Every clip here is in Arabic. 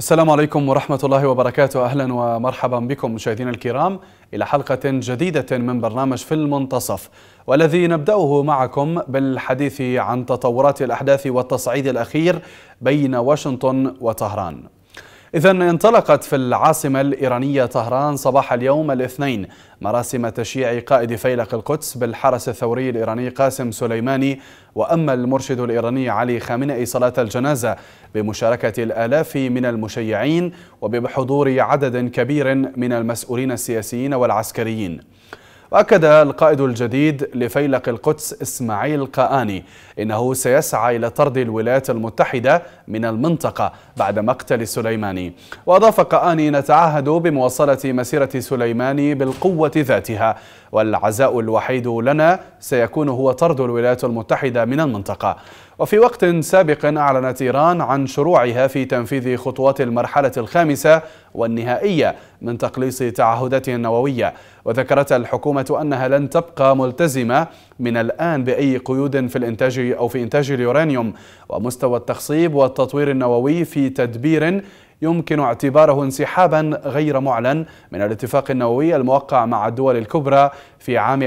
السلام عليكم ورحمة الله وبركاته. أهلا ومرحبا بكم مشاهدينا الكرام إلى حلقة جديدة من برنامج في المنتصف، والذي نبدأه معكم بالحديث عن تطورات الأحداث والتصعيد الأخير بين واشنطن وطهران. إذن انطلقت في العاصمة الإيرانية طهران صباح اليوم الاثنين مراسم تشييع قائد فيلق القدس بالحرس الثوري الإيراني قاسم سليماني، وأما المرشد الإيراني علي خامنئي صلاة الجنازة بمشاركة الآلاف من المشيعين وبحضور عدد كبير من المسؤولين السياسيين والعسكريين. وأكد القائد الجديد لفيلق القدس إسماعيل قآني إنه سيسعى إلى طرد الولايات المتحدة من المنطقة بعد مقتل سليماني. وأضاف قآني: نتعهد بمواصلة مسيرة سليماني بالقوة ذاتها، والعزاء الوحيد لنا سيكون هو طرد الولايات المتحدة من المنطقة. وفي وقت سابق أعلنت إيران عن شروعها في تنفيذ خطوات المرحلة الخامسة والنهائية من تقليص تعهداتها النووية، وذكرت الحكومة أنها لن تبقى ملتزمة من الآن بأي قيود في الإنتاج أو في إنتاج اليورانيوم ومستوى التخصيب والتطوير النووي في تدبير يمكن اعتباره انسحابا غير معلن من الاتفاق النووي الموقع مع الدول الكبرى في عام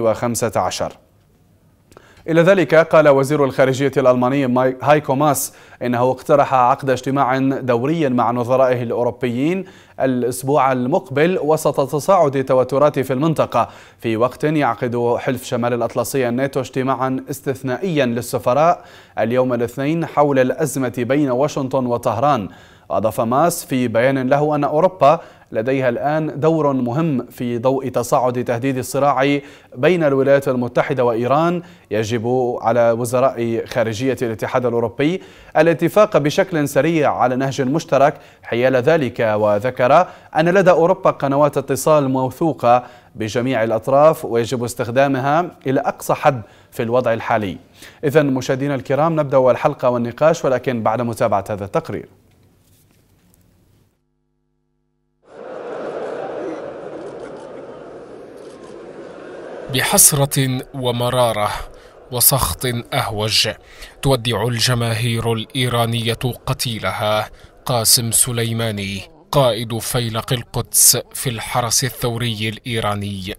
2015. إلى ذلك قال وزير الخارجية الألماني هايكو ماس إنه اقترح عقد اجتماع دوري مع نظرائه الأوروبيين الأسبوع المقبل وسط تصاعد توترات في المنطقة، في وقت يعقد حلف شمال الأطلسي الناتو اجتماعا استثنائيا للسفراء اليوم الاثنين حول الأزمة بين واشنطن وطهران. وأضاف ماس في بيان له أن أوروبا لديها الآن دور مهم في ضوء تصاعد تهديد الصراع بين الولايات المتحدة وإيران. يجب على وزراء خارجية الاتحاد الأوروبي الاتفاق بشكل سريع على نهج مشترك حيال ذلك. وذكر أن لدى أوروبا قنوات اتصال موثوقة بجميع الأطراف ويجب استخدامها إلى أقصى حد في الوضع الحالي. إذن مشاهدينا الكرام، نبدأ الحلقة والنقاش ولكن بعد متابعة هذا التقرير. بحسرة ومرارة وسخط أهوج تودع الجماهير الإيرانية قتيلها قاسم سليماني قائد فيلق القدس في الحرس الثوري الإيراني.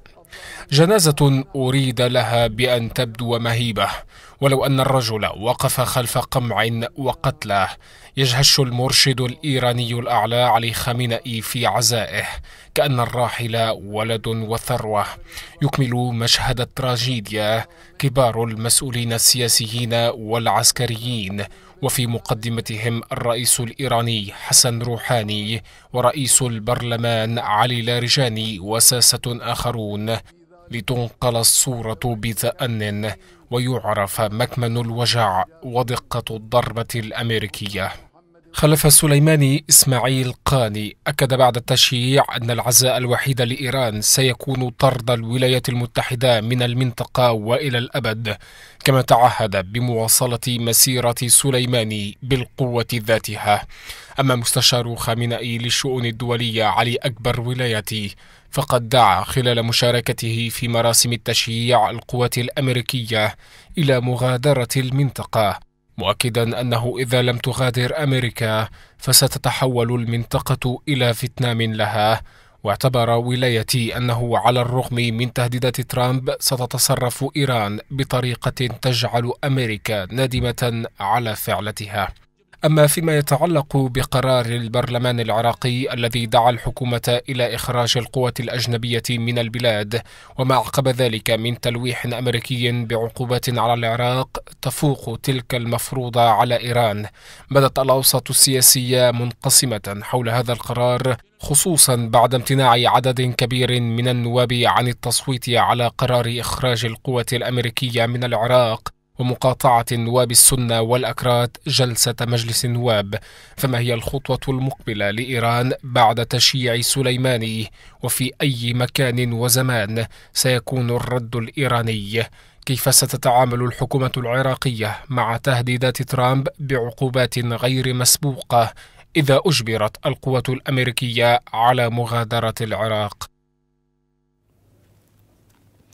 جنازة أريد لها بأن تبدو مهيبة، ولو أن الرجل وقف خلف قمع وقتله. يجهش المرشد الإيراني الأعلى علي خامنئي في عزائه كأن الراحل ولد وثروة. يكمل مشهد التراجيديا كبار المسؤولين السياسيين والعسكريين، وفي مقدمتهم الرئيس الإيراني حسن روحاني ورئيس البرلمان علي لاrijani وساسة آخرون، لتنقل الصورة بتأن ويعرف مكمن الوجع ودقة الضربة الأمريكية. خلف سليماني إسماعيل قآني أكد بعد التشييع أن العزاء الوحيد لإيران سيكون طرد الولايات المتحدة من المنطقة وإلى الأبد، كما تعهد بمواصلة مسيرة سليماني بالقوة ذاتها. أما مستشار خامنئي للشؤون الدولية علي أكبر ولايتي فقد دعا خلال مشاركته في مراسم التشييع القوات الأمريكية إلى مغادرة المنطقة، مؤكدا أنه إذا لم تغادر أمريكا فستتحول المنطقة إلى فيتنام لها. واعتبر ولايتي أنه على الرغم من تهديدات ترامب ستتصرف إيران بطريقة تجعل أمريكا نادمة على فعلتها. أما فيما يتعلق بقرار البرلمان العراقي الذي دعا الحكومة إلى إخراج القوات الأجنبية من البلاد، وما عقب ذلك من تلويح أمريكي بعقوبات على العراق تفوق تلك المفروضة على إيران، بدت الأوساط السياسية منقسمة حول هذا القرار، خصوصا بعد امتناع عدد كبير من النواب عن التصويت على قرار إخراج القوات الأمريكية من العراق ومقاطعة نواب السنة والأكراد جلسة مجلس النواب. فما هي الخطوة المقبلة لإيران بعد تشييع سليماني؟ وفي أي مكان وزمان سيكون الرد الإيراني؟ كيف ستتعامل الحكومة العراقية مع تهديدات ترامب بعقوبات غير مسبوقة إذا أجبرت القوات الأمريكية على مغادرة العراق؟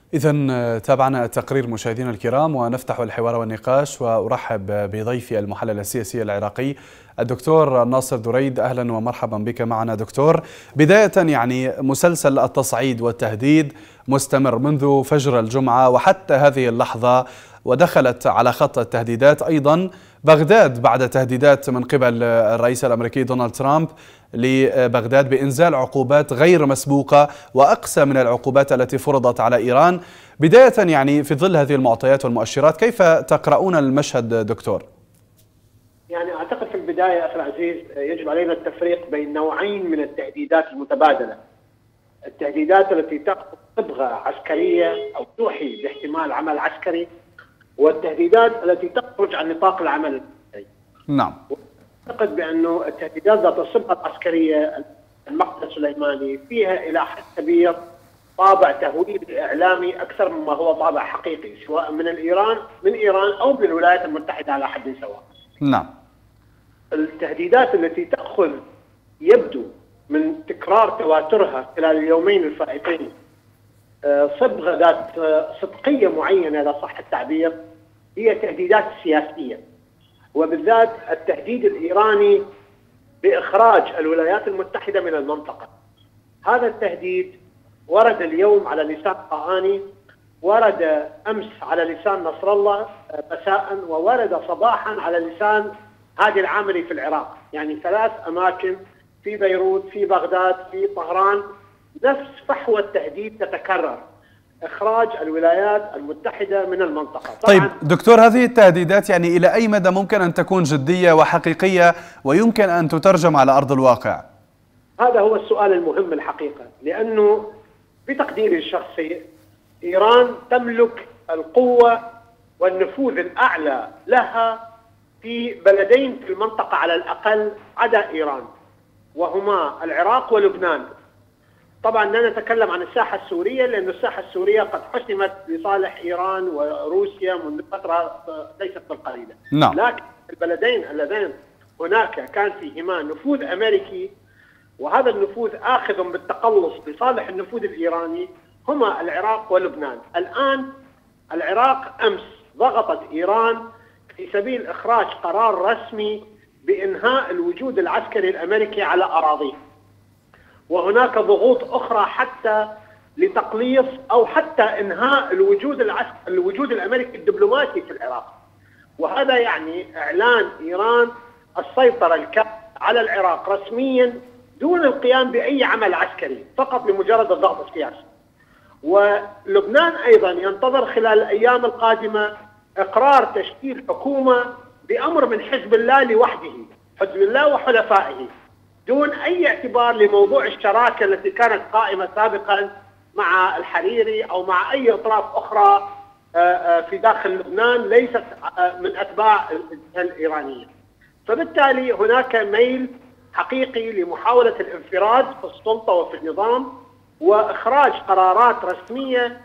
إذن تابعنا التقرير مشاهدينا الكرام، ونفتح الحوار والنقاش، وأرحب بضيفي المحلل السياسي العراقي الدكتور ناصر دريد. أهلا ومرحبا بك معنا دكتور. بداية يعني مسلسل التصعيد والتهديد مستمر منذ فجر الجمعة وحتى هذه اللحظة، ودخلت على خط التهديدات أيضا بغداد بعد تهديدات من قبل الرئيس الأمريكي دونالد ترامب لبغداد بإنزال عقوبات غير مسبوقة وأقسى من العقوبات التي فرضت على إيران. بداية يعني في ظل هذه المعطيات والمؤشرات، كيف تقرؤون المشهد دكتور؟ يعني أعتقد في البداية أخي العزيز يجب علينا التفريق بين نوعين من التهديدات المتبادلة. التهديدات التي تأخذ صبغة عسكرية أو توحي باحتمال عمل عسكري، والتهديدات التي تخرج عن نطاق العمل العسكري. نعم. أعتقد بأنه التهديدات ذات الصبغة العسكرية، المقتل السليماني، فيها إلى حد كبير طابع تهويل إعلامي أكثر مما هو طابع حقيقي، سواء من إيران أو من الولايات المتحدة على حد سواء. نعم. التهديدات التي تأخذ يبدو من تكرار تواترها خلال اليومين الفائتين صبغة ذات صدقية معينة إذا صح التعبير، هي تهديدات سياسية، وبالذات التهديد الإيراني بإخراج الولايات المتحدة من المنطقة. هذا التهديد ورد اليوم على لسان طهاني، ورد أمس على لسان نصر الله مساء، وورد صباحا على لسان هادي العامري في العراق. يعني 3 أماكن، في بيروت، في بغداد، في طهران، نفس فحوى التهديد تتكرر: إخراج الولايات المتحدة من المنطقة. طيب دكتور، هذه التهديدات يعني إلى أي مدى ممكن أن تكون جدية وحقيقية ويمكن أن تترجم على أرض الواقع؟ هذا هو السؤال المهم الحقيقة، لأنه بتقديري الشخصي إيران تملك القوة والنفوذ الأعلى لها في بلدين في المنطقة على الأقل عدا إيران، وهما العراق ولبنان. طبعا لا نتكلم عن الساحة السورية، لأن الساحة السورية قد حسمت لصالح إيران وروسيا منذ فترة ليست بالقليلة. نعم. لكن البلدين اللذين هناك كان فيهما نفوذ أمريكي، وهذا النفوذ آخذ بالتقلص لصالح النفوذ الإيراني، هما العراق ولبنان. الآن العراق أمس ضغطت إيران في سبيل إخراج قرار رسمي بإنهاء الوجود العسكري الأمريكي على أراضيه، وهناك ضغوط أخرى حتى لتقليص أو حتى إنهاء الوجود الأمريكي الدبلوماسي في العراق. وهذا يعني إعلان إيران السيطرة الكاملة على العراق رسميا دون القيام بأي عمل عسكري، فقط لمجرد الضغط السياسي. ولبنان أيضا ينتظر خلال الأيام القادمة إقرار تشكيل حكومة بأمر من حزب الله لوحده، حزب الله وحلفائه، دون أي اعتبار لموضوع الشراكة التي كانت قائمة سابقا مع الحريري أو مع أي أطراف أخرى في داخل لبنان ليست من أتباع الإيرانية. فبالتالي هناك ميل حقيقي لمحاولة الانفراد في السلطة وفي النظام، وإخراج قرارات رسمية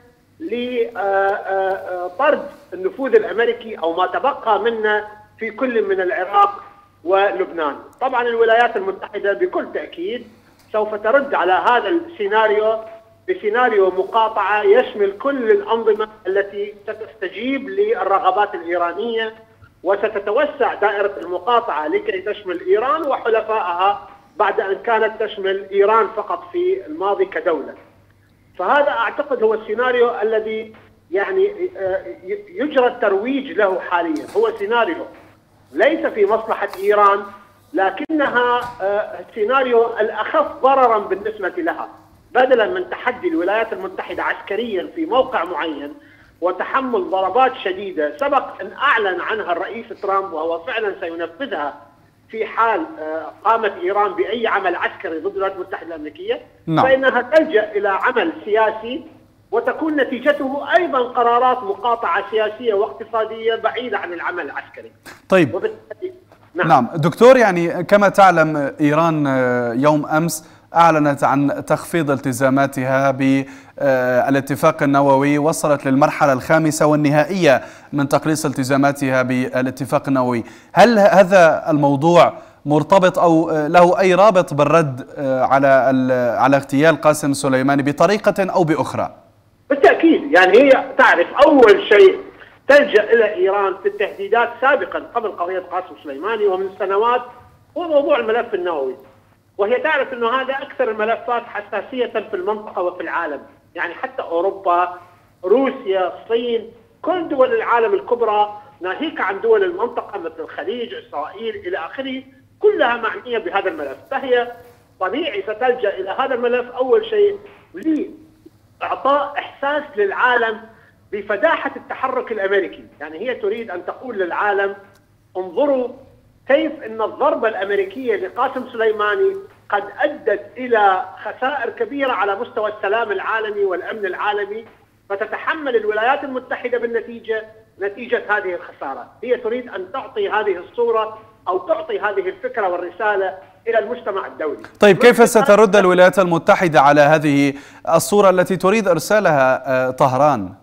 لطرد النفوذ الأمريكي أو ما تبقى منه في كل من العراق ولبنان. طبعا الولايات المتحدة بكل تأكيد سوف ترد على هذا السيناريو بسيناريو مقاطعة يشمل كل الأنظمة التي ستستجيب للرغبات الإيرانية، وستتوسع دائرة المقاطعة لكي تشمل إيران وحلفائها بعد أن كانت تشمل إيران فقط في الماضي كدولة. فهذا أعتقد هو السيناريو الذي يعني يجرى الترويج له حاليا. هو سيناريو ليس في مصلحة إيران، لكنها السيناريو الأخف ضررا بالنسبة لها. بدلا من تحدي الولايات المتحدة عسكريا في موقع معين وتحمل ضربات شديدة سبق أن أعلن عنها الرئيس ترامب، وهو فعلا سينفذها في حال قامت إيران بأي عمل عسكري ضد الولايات المتحدة الأمريكية، فإنها تلجأ إلى عمل سياسي، وتكون نتيجته أيضا قرارات مقاطعة سياسية واقتصادية بعيدة عن العمل العسكري. طيب نعم دكتور، يعني كما تعلم إيران يوم أمس أعلنت عن تخفيض التزاماتها بالاتفاق النووي، وصلت للمرحلة الخامسة والنهائية من تقليص التزاماتها بالاتفاق النووي. هل هذا الموضوع مرتبط أو له أي رابط بالرد على اغتيال قاسم سليماني بطريقة أو بأخرى؟ بالتأكيد، يعني هي تعرف أول شيء تلجأ إلى إيران في التهديدات سابقا قبل قضية قاسم سليماني ومن سنوات هو موضوع الملف النووي، وهي تعرف أنه هذا أكثر الملفات حساسية في المنطقة وفي العالم، يعني حتى أوروبا، روسيا، الصين، كل دول العالم الكبرى ناهيك عن دول المنطقة مثل الخليج، إسرائيل إلى آخره، كلها معنية بهذا الملف، فهي طبيعي ستلجأ إلى هذا الملف أول شيء لإعطاء إحساس للعالم بفداحة التحرك الأمريكي. يعني هي تريد أن تقول للعالم انظروا كيف أن الضربة الأمريكية لقاسم سليماني قد أدت إلى خسائر كبيرة على مستوى السلام العالمي والأمن العالمي، فتتحمل الولايات المتحدة نتيجة هذه الخسارة. هي تريد أن تعطي هذه الصورة أو تعطي هذه الفكرة والرسالة إلى المجتمع الدولي. طيب كيف سترد الولايات المتحدة على هذه الصورة التي تريد إرسالها طهران؟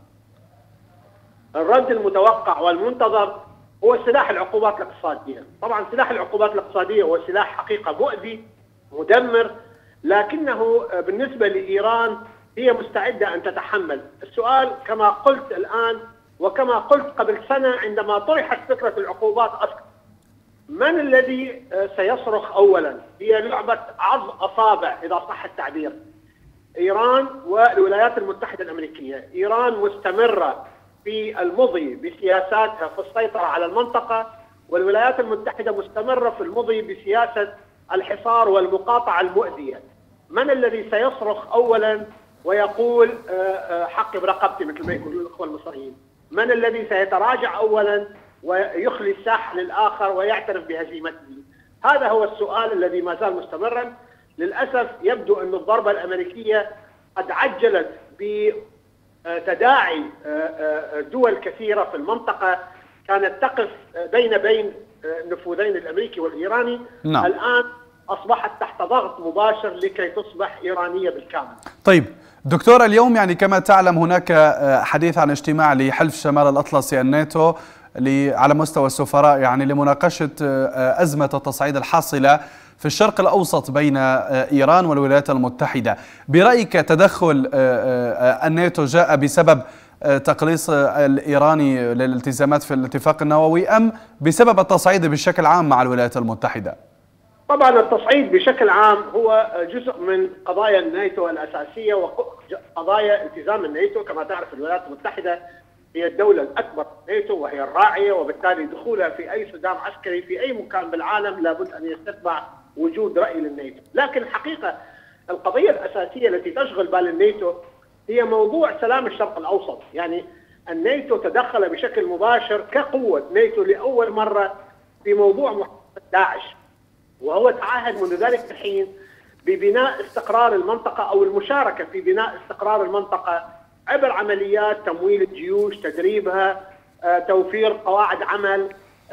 الرد المتوقع والمنتظر هو سلاح العقوبات الاقتصادية. طبعا سلاح العقوبات الاقتصادية هو سلاح حقيقة مؤذي مدمر، لكنه بالنسبة لإيران هي مستعدة أن تتحمل. السؤال كما قلت الآن وكما قلت قبل سنة عندما طرحت فكرة العقوبات أصلا، من الذي سيصرخ أولا؟ هي لعبة عض أصابع إذا صح التعبير. إيران والولايات المتحدة الأمريكية. إيران مستمرة في المضي بسياساتها في السيطرة على المنطقة، والولايات المتحدة مستمرة في المضي بسياسة الحصار والمقاطعة المؤذية. من الذي سيصرخ أولا ويقول حقي برقبتي مثل ما يقولون الأخوة المصريين؟ من الذي سيتراجع أولا ويخلي الساحة للآخر ويعترف بهزيمته؟ هذا هو السؤال الذي ما زال مستمرا. للأسف يبدو أن الضربة الأمريكية قد عجلت بتداعي دول كثيرة في المنطقة كانت تقف بين النفوذين الأمريكي والإيراني. نعم. الآن أصبحت تحت ضغط مباشر لكي تصبح إيرانية بالكامل. طيب دكتور، اليوم يعني كما تعلم هناك حديث عن اجتماع لحلف شمال الأطلسي الناتو على مستوى السفراء، يعني لمناقشة أزمة التصعيد الحاصلة في الشرق الأوسط بين إيران والولايات المتحدة. برأيك تدخل الناتو جاء بسبب تقليص الإيراني للالتزامات في الاتفاق النووي أم بسبب التصعيد بشكل عام مع الولايات المتحدة؟ طبعا التصعيد بشكل عام هو جزء من قضايا الناتو الأساسية وقضايا التزام الناتو. كما تعرف الولايات المتحدة هي الدولة الأكبر في الناتو وهي الراعية، وبالتالي دخولها في أي صدام عسكري في أي مكان بالعالم لابد أن يستتبع وجود رأي للناتو. لكن الحقيقة القضية الأساسية التي تشغل بال الناتو هي موضوع سلام الشرق الأوسط. يعني الناتو تدخل بشكل مباشر كقوة ناتو لأول مرة في موضوع محاربة داعش، وهو تعهد منذ ذلك الحين ببناء استقرار المنطقة أو المشاركة في بناء استقرار المنطقة عبر عمليات تمويل الجيوش، تدريبها، توفير قواعد عمل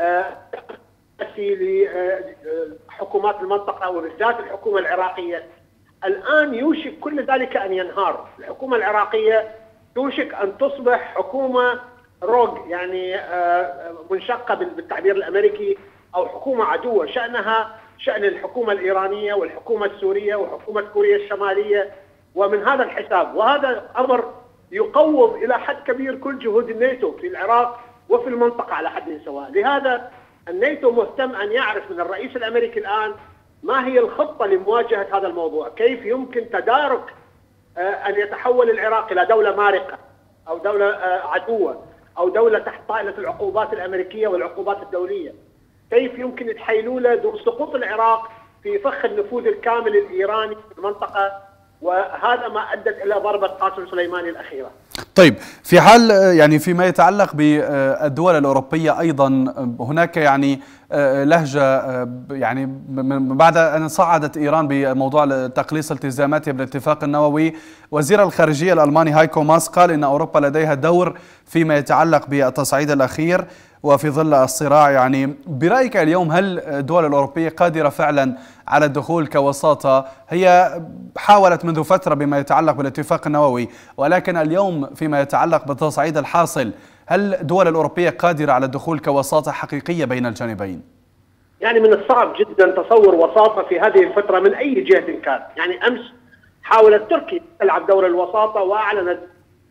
لحكومات المنطقة وبالذات الحكومة العراقية. الآن يوشك كل ذلك أن ينهار. الحكومة العراقية توشك أن تصبح حكومة روج، يعني منشقة بالتعبير الأمريكي، أو حكومة عدوة شأنها شأن الحكومة الإيرانية والحكومة السورية وحكومة كوريا الشمالية. ومن هذا الحساب، وهذا أمر يقوض إلى حد كبير كل جهود الناتو في العراق وفي المنطقة على حد سواء. لهذا الناتو مهتم أن يعرف من الرئيس الأمريكي الآن ما هي الخطة لمواجهة هذا الموضوع، كيف يمكن تدارك أن يتحول العراق إلى دولة مارقة أو دولة عدوة أو دولة تحت طائلة العقوبات الأمريكية والعقوبات الدولية، كيف يمكن الحيلولة دون سقوط العراق في فخ النفوذ الكامل الإيراني في المنطقة، وهذا ما أدت إلى ضربة قاسم سليماني الأخيرة. طيب في حال يعني فيما يتعلق بالدول الأوروبية أيضا هناك يعني لهجة يعني بعد أن صعدت إيران بموضوع تقليص التزاماتها بالاتفاق النووي، وزير الخارجية الألماني هايكو ماس قال إن أوروبا لديها دور فيما يتعلق بالتصعيد الأخير وفي ظل الصراع. يعني برأيك اليوم هل الدول الأوروبية قادرة فعلا على الدخول كوساطة؟ هي حاولت منذ فترة بما يتعلق بالاتفاق النووي، ولكن اليوم فيما يتعلق بالتصعيد الحاصل هل الدول الأوروبية قادرة على الدخول كوساطة حقيقية بين الجانبين؟ يعني من الصعب جدا تصور وساطة في هذه الفترة من أي جهة كان. يعني أمس حاولت تركيا تلعب دور الوساطة وأعلنت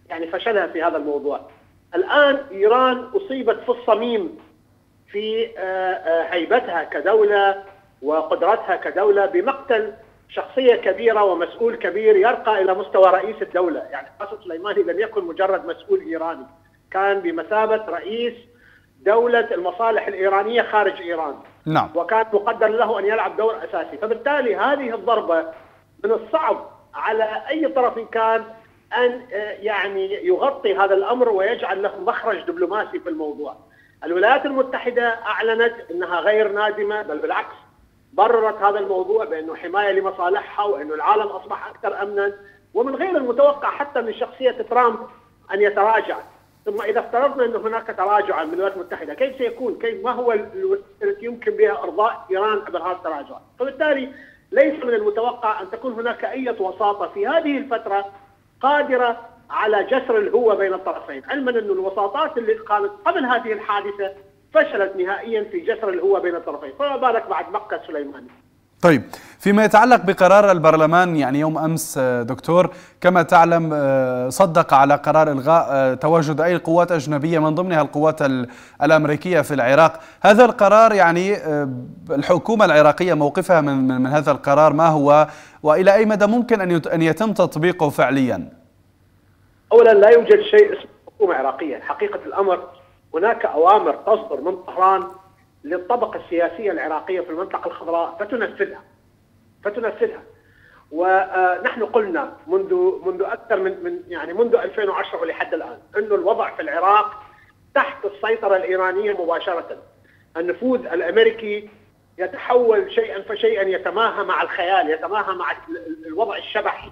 يعني فشلها في هذا الموضوع. الآن إيران أصيبت في الصميم في هيبتها كدولة وقدرتها كدولة بمقتل شخصية كبيرة ومسؤول كبير يرقى إلى مستوى رئيس الدولة. يعني قاسم سليماني لم يكن مجرد مسؤول إيراني، كان بمثابة رئيس دولة المصالح الإيرانية خارج إيران. نعم. وكان مقدر له أن يلعب دور أساسي. فبالتالي هذه الضربة من الصعب على أي طرف كان أن يعني يغطي هذا الأمر ويجعل له مخرج دبلوماسي في الموضوع. الولايات المتحدة أعلنت أنها غير نادمة، بل بالعكس بررت هذا الموضوع بأنه حماية لمصالحها وأنه العالم أصبح أكثر أمنا، ومن غير المتوقع حتى من شخصية ترامب أن يتراجع. ثم إذا افترضنا أن هناك تراجعا من الولايات المتحدة، كيف سيكون؟ ما هو التي يمكن بها إرضاء إيران عبر هذا التراجع؟ فبالتالي ليس من المتوقع أن تكون هناك أي وساطة في هذه الفترة قادرة على جسر الهوة بين الطرفين، علما أن الوساطات اللي قامت قبل هذه الحادثة فشلت نهائيا في جسر الهوة بين الطرفين، فما بالك بعد مقتل سليماني. طيب، فيما يتعلق بقرار البرلمان يعني يوم أمس دكتور، كما تعلم صدق على قرار إلغاء تواجد أي قوات أجنبية من ضمنها القوات الأمريكية في العراق. هذا القرار يعني الحكومة العراقية موقفها من هذا القرار ما هو، وإلى أي مدى ممكن أن يتم تطبيقه فعليا؟ أولا لا يوجد شيء اسمه حكومة عراقية. حقيقة الأمر هناك أوامر تصدر من طهران للطبقة السياسية العراقية في المنطقة الخضراء فتنفذها. ونحن قلنا منذ أكثر منذ 2010 ولحد الآن أنه الوضع في العراق تحت السيطرة الإيرانية مباشرة. النفوذ الأمريكي يتحول شيئا فشيئا، يتماهى مع الخيال، يتماهى مع الوضع الشبحي،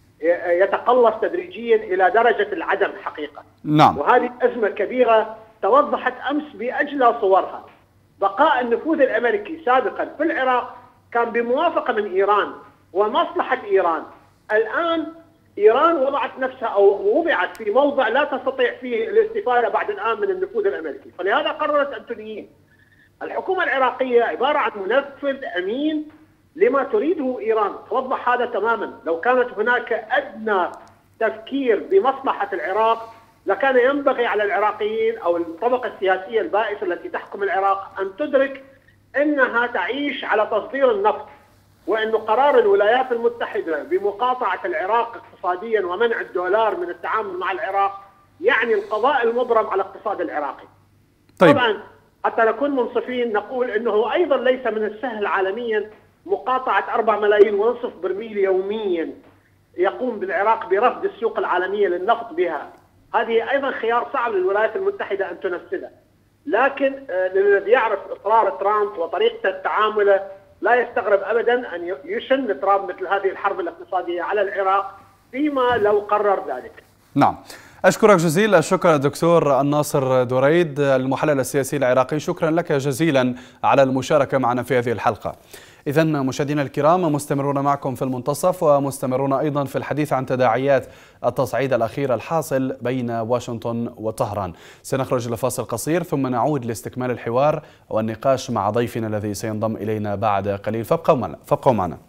يتقلص تدريجيا إلى درجة العدم حقيقة. نعم. وهذه أزمة كبيرة توضحت أمس بأجلى صورها. بقاء النفوذ الأمريكي سابقا في العراق كان بموافقة من إيران ومصلحة إيران. الآن إيران وضعت نفسها أو وضعت في موضع لا تستطيع فيه الاستفادة بعد الآن من النفوذ الأمريكي، فلهذا قررت أن تنهيه. الحكومة العراقية عبارة عن منفذ أمين لما تريده إيران، توضح هذا تماما. لو كانت هناك أدنى تفكير بمصلحة العراق لكان ينبغي على العراقيين أو الطبقة السياسية البائسة التي تحكم العراق أن تدرك أنها تعيش على تصدير النفط، وأن قرار الولايات المتحدة بمقاطعة العراق اقتصاديا ومنع الدولار من التعامل مع العراق يعني القضاء المبرم على الاقتصاد العراقي. طيب. طبعا حتى نكون منصفين نقول أنه أيضا ليس من السهل عالميا مقاطعة 4.5 ملايين برميل يوميا يقوم بالعراق برفض السوق العالمية للنفط بها. هذه أيضا خيار صعب للولايات المتحدة أن تنفذه، لكن الذي يعرف إصرار ترامب وطريقة تعامله لا يستغرب أبدا أن يشن ترامب مثل هذه الحرب الاقتصادية على العراق فيما لو قرر ذلك. نعم، أشكرك جزيل الشكر الدكتور الناصر دريد المحلل السياسي العراقي، شكرا لك جزيلا على المشاركة معنا في هذه الحلقة. إذن مشاهدينا الكرام، مستمرون معكم في المنتصف، ومستمرون أيضا في الحديث عن تداعيات التصعيد الأخير الحاصل بين واشنطن وطهران. سنخرج لفاصل قصير ثم نعود لاستكمال الحوار والنقاش مع ضيفنا الذي سينضم إلينا بعد قليل، فابقوا معنا.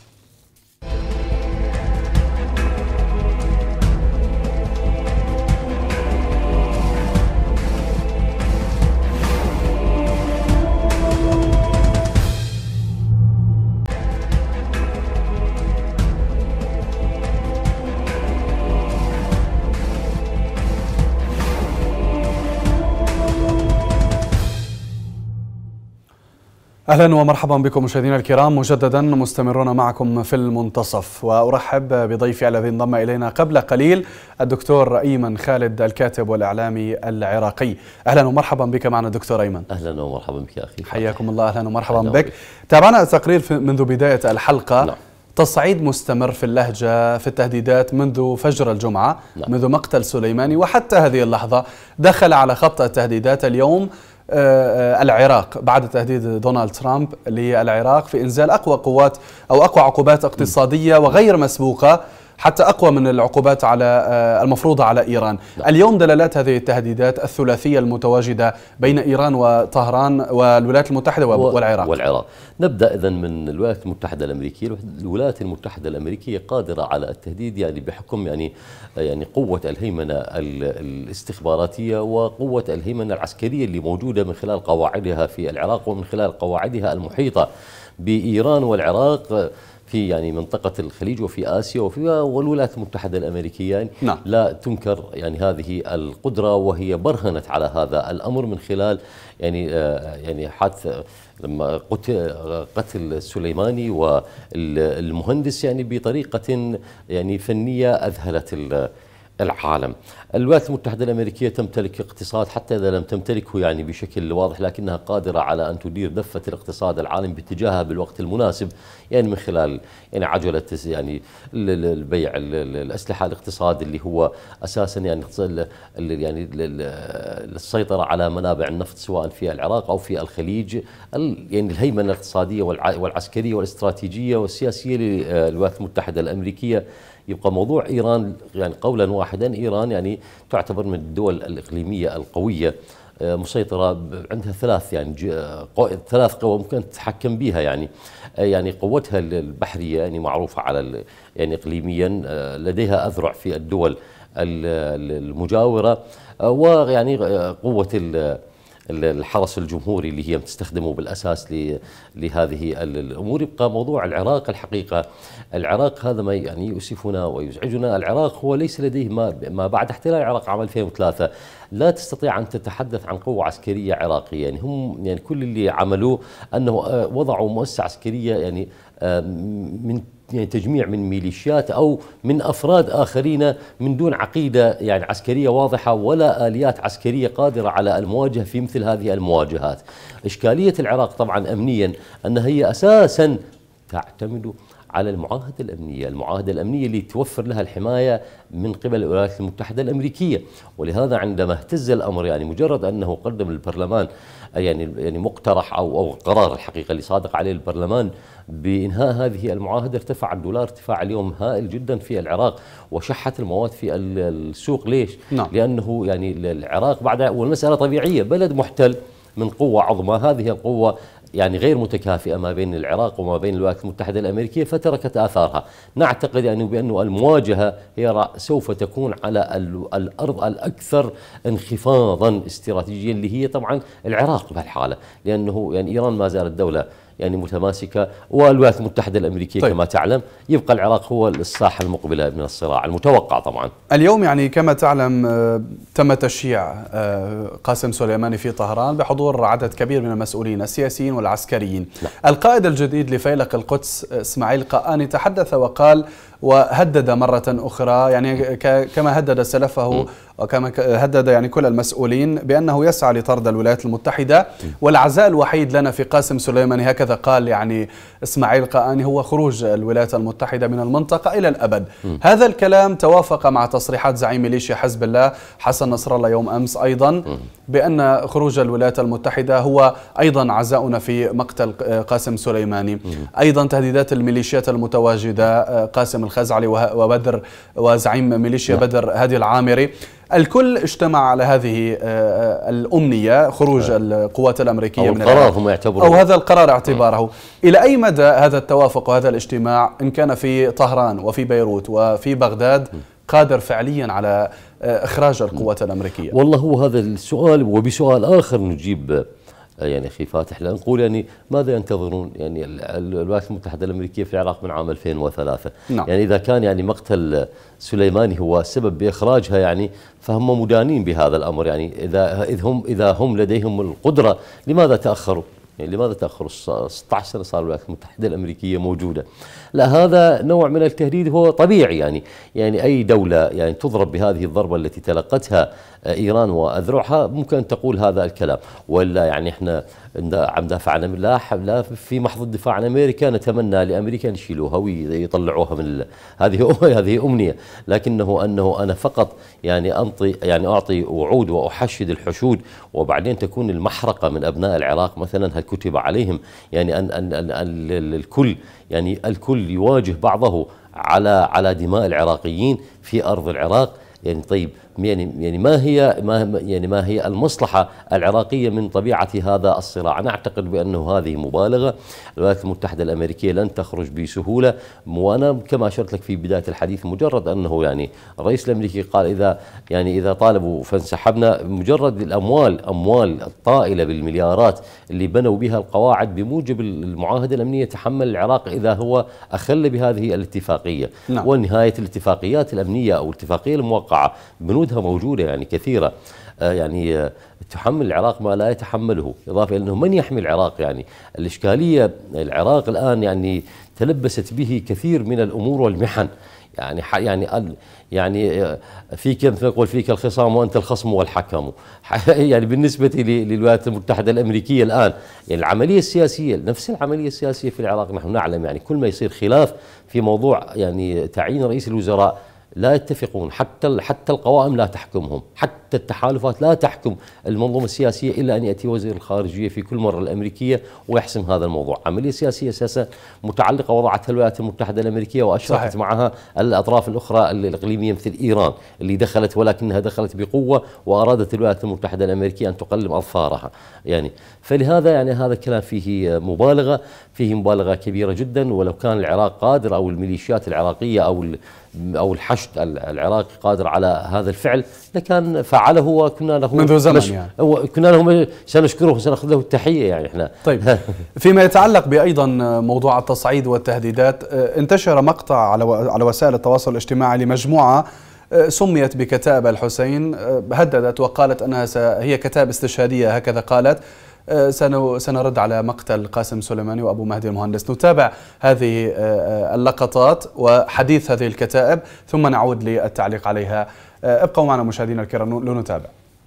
أهلا ومرحبا بكم مشاهدينا الكرام، مجددا مستمرون معكم في المنتصف، وأرحب بضيفي الذي انضم إلينا قبل قليل الدكتور أيمن خالد الكاتب والإعلامي العراقي. أهلا ومرحبا بك معنا دكتور أيمن. أهلا ومرحبا بك أخي. حياكم الله، أهلا ومرحبا بك. تابعنا التقرير منذ بداية الحلقة. نعم. تصعيد مستمر في اللهجة في التهديدات منذ فجر الجمعة. نعم. منذ مقتل سليماني وحتى هذه اللحظة دخل على خط التهديدات اليوم العراق بعد تهديد دونالد ترامب للعراق في إنزال أقوى قوات أو أقوى عقوبات اقتصادية وغير مسبوقة حتى أقوى من العقوبات على المفروضة على إيران. اليوم دلالات هذه التهديدات الثلاثية المتواجدة بين إيران وطهران والولايات المتحدة والعراق. نبدأ إذن من الولايات المتحدة الأمريكية. الولايات المتحدة الأمريكية قادرة على التهديد يعني بحكم يعني قوة الهيمنة الاستخباراتية وقوة الهيمنة العسكرية اللي موجودة من خلال قواعدها في العراق ومن خلال قواعدها المحيطة بإيران والعراق في يعني منطقة الخليج وفي آسيا والولايات المتحدة الأمريكية يعني لا تنكر يعني هذه القدرة، وهي برهنت على هذا الأمر من خلال يعني حادث لما قتل سليماني والمهندس يعني بطريقة يعني فنية أذهلت العالم. الولايات المتحدة الأمريكية تمتلك اقتصاد حتى إذا لم تمتلكه يعني بشكل واضح، لكنها قادرة على أن تدير دفة الاقتصاد العالمي باتجاهها بالوقت المناسب، يعني من خلال يعني عجلة يعني البيع الأسلحة، الاقتصاد اللي هو أساسا يعني السيطرة على منابع النفط سواء في العراق أو في الخليج، يعني الهيمنة الاقتصادية والعسكرية والاستراتيجية والسياسية للولايات المتحدة الأمريكية. يبقى موضوع إيران يعني قولا واحدا، إيران يعني تعتبر من الدول الإقليمية القوية، مسيطرة عندها ثلاث قوى ممكن تتحكم بها، يعني قوتها البحرية يعني معروفة على يعني إقليميا، لديها أذرع في الدول المجاورة، ويعني قوة الحرس الجمهوري اللي هي تستخدمه بالأساس لهذه الأمور. يبقى موضوع العراق الحقيقة، العراق هذا ما يعني يؤسفنا ويزعجنا. العراق هو ليس لديه ما بعد احتلال العراق عام 2003 لا تستطيع أن تتحدث عن قوة عسكرية عراقية. يعني هم يعني كل اللي عملوه أنه وضعوا مؤسسة عسكرية يعني من يعني تجميع من ميليشيات أو من أفراد آخرين من دون عقيدة يعني عسكرية واضحة ولا آليات عسكرية قادرة على المواجهة في مثل هذه المواجهات. إشكالية العراق طبعا أمنيا أنها هي أساسا تعتمد على المعاهدة الأمنية اللي توفر لها الحماية من قبل الولايات المتحدة الأمريكية. ولهذا عندما اهتز الأمر يعني مجرد أنه قدم البرلمان يعني مقترح أو قرار الحقيقة اللي صادق عليه البرلمان بإنهاء هذه المعاهدة، ارتفع الدولار ارتفاع اليوم هائل جدا في العراق وشحت المواد في السوق. ليش؟ لأنه يعني العراق بعد، والمسألة طبيعية، بلد محتل من قوة عظمى، هذه القوة يعني غير متكافئة ما بين العراق وما بين الولايات المتحدة الأمريكية فتركت آثارها. نعتقد يعني بأنه المواجهة هي سوف تكون على الأرض الأكثر انخفاضا استراتيجيا اللي هي طبعا العراق بهالحالة، لأنه يعني إيران ما زالت دولة يعني متماسكة والولايات المتحدة الأمريكية كما تعلم، يبقى العراق هو الساحة المقبلة من الصراع المتوقع. طبعا اليوم يعني كما تعلم تم تشييع قاسم سليماني في طهران بحضور عدد كبير من المسؤولين السياسيين والعسكريين. القائد الجديد لفيلق القدس إسماعيل قآني تحدث وقال وهدد مرة أخرى، يعني كما هدد سلفه وكما هدد يعني كل المسؤولين بأنه يسعى لطرد الولايات المتحدة، والعزاء الوحيد لنا في قاسم سليماني، هكذا قال يعني إسماعيل قآني، هو خروج الولايات المتحدة من المنطقة إلى الأبد. هذا الكلام توافق مع تصريحات زعيم ميليشيا حزب الله حسن نصر الله يوم أمس أيضا بأن خروج الولايات المتحدة هو أيضا عزاؤنا في مقتل قاسم سليماني. أيضا تهديدات الميليشيات المتواجدة قاسم الخزعلي وبدر وزعيم ميليشيا بدر هادي العامري، الكل اجتمع على هذه الأمنية، خروج القوات الأمريكية من العراق، أو هذا القرار اعتباره. إلى أي مدى هذا التوافق وهذا الاجتماع إن كان في طهران وفي بيروت وفي بغداد قادر فعليا على إخراج القوات الأمريكية؟ والله هو هذا السؤال، وبسؤال آخر نجيب يعني أخي فاتح، لنقول يعني ماذا ينتظرون يعني الولايات المتحدة الأمريكية في العراق من عام 2003؟ يعني إذا كان يعني مقتل سليماني هو السبب بإخراجها يعني فهم مدانين بهذا الأمر. يعني إذا هم لديهم القدرة لماذا تأخروا؟ يعني لماذا تأخروا 16 سنة صار الولايات المتحدة الأمريكية موجودة؟ لا، هذا نوع من التهديد هو طبيعي. يعني أي دولة يعني تضرب بهذه الضربة التي تلقتها إيران وأذرعها ممكن أن تقول هذا الكلام، ولا يعني إحنا عم دافع عن لا في محض الدفاع عن أمريكا نتمنى لأمريكا أن يشيلوها ويطلعوها من هذه أمنية، لكنه أنه أنا فقط يعني أعطي وعود وأحشد الحشود وبعدين تكون المحرقة من أبناء العراق مثلا هل كتب عليهم يعني أن الكل الكل يواجه بعضه على دماء العراقيين في أرض العراق. يعني طيب يعني ما هي المصلحة العراقية من طبيعة هذا الصراع؟ أنا أعتقد بأنه هذه مبالغة. الولايات المتحدة الأمريكية لن تخرج بسهولة، وأنا كما أشرت لك في بداية الحديث مجرد أنه يعني الرئيس الأمريكي قال إذا طالبوا فانسحبنا، مجرد الأموال الطائلة بالمليارات اللي بنوا بها القواعد بموجب المعاهدة الأمنية تحمل العراق إذا هو أخل بهذه الاتفاقية. نعم. ونهاية الاتفاقيات الأمنية أو الاتفاقية الموقعة بنودها موجودة يعني كثيرة، يعني تحمل العراق ما لا يتحمله، إضافة إلى أنه من يحمي العراق. يعني الإشكالية العراق الآن يعني تلبست به كثير من الأمور والمحن، يعني فيك مثل يقول فيك الخصام وأنت الخصم والحكم. يعني بالنسبة للولايات المتحدة الأمريكية الآن يعني العملية السياسية، نفس العملية السياسية في العراق نحن نعلم، يعني كل ما يصير خلاف في موضوع يعني تعيين رئيس الوزراء لا يتفقون، حتى القوائم لا تحكمهم، حتى التحالفات لا تحكم المنظومة السياسية إلا أن يأتي وزير الخارجية في كل مرة الأمريكية ويحسم هذا الموضوع. عملية سياسية أساسا متعلقة وضعتها الولايات المتحدة الأمريكية وأشركت معها الأطراف الأخرى الإقليمية مثل إيران اللي دخلت، ولكنها دخلت بقوة وأرادت الولايات المتحدة الأمريكية أن تقلم أظفارها. يعني فلهذا يعني هذا الكلام فيه مبالغة كبيرة جدا. ولو كان العراق قادر أو الميليشيات العراقية أو الحشد العراقي قادر على هذا الفعل لكان فعله، وكنا له منذ زمن يعني كنا له سنشكره وسنأخذ له التحية يعني احنا. طيب فيما يتعلق بأيضا موضوع التصعيد والتهديدات، انتشر مقطع على وسائل التواصل الاجتماعي لمجموعة سميت بكتائب الحسين، هددت وقالت أنها هي كتائب استشهادية، هكذا قالت. سنرد على مقتل قاسم سليماني وأبو مهدي المهندس. نتابع هذه اللقطات وحديث هذه الكتائب ثم نعود للتعليق عليها. ابقوا معنا مشاهدينا الكرام لنتابع.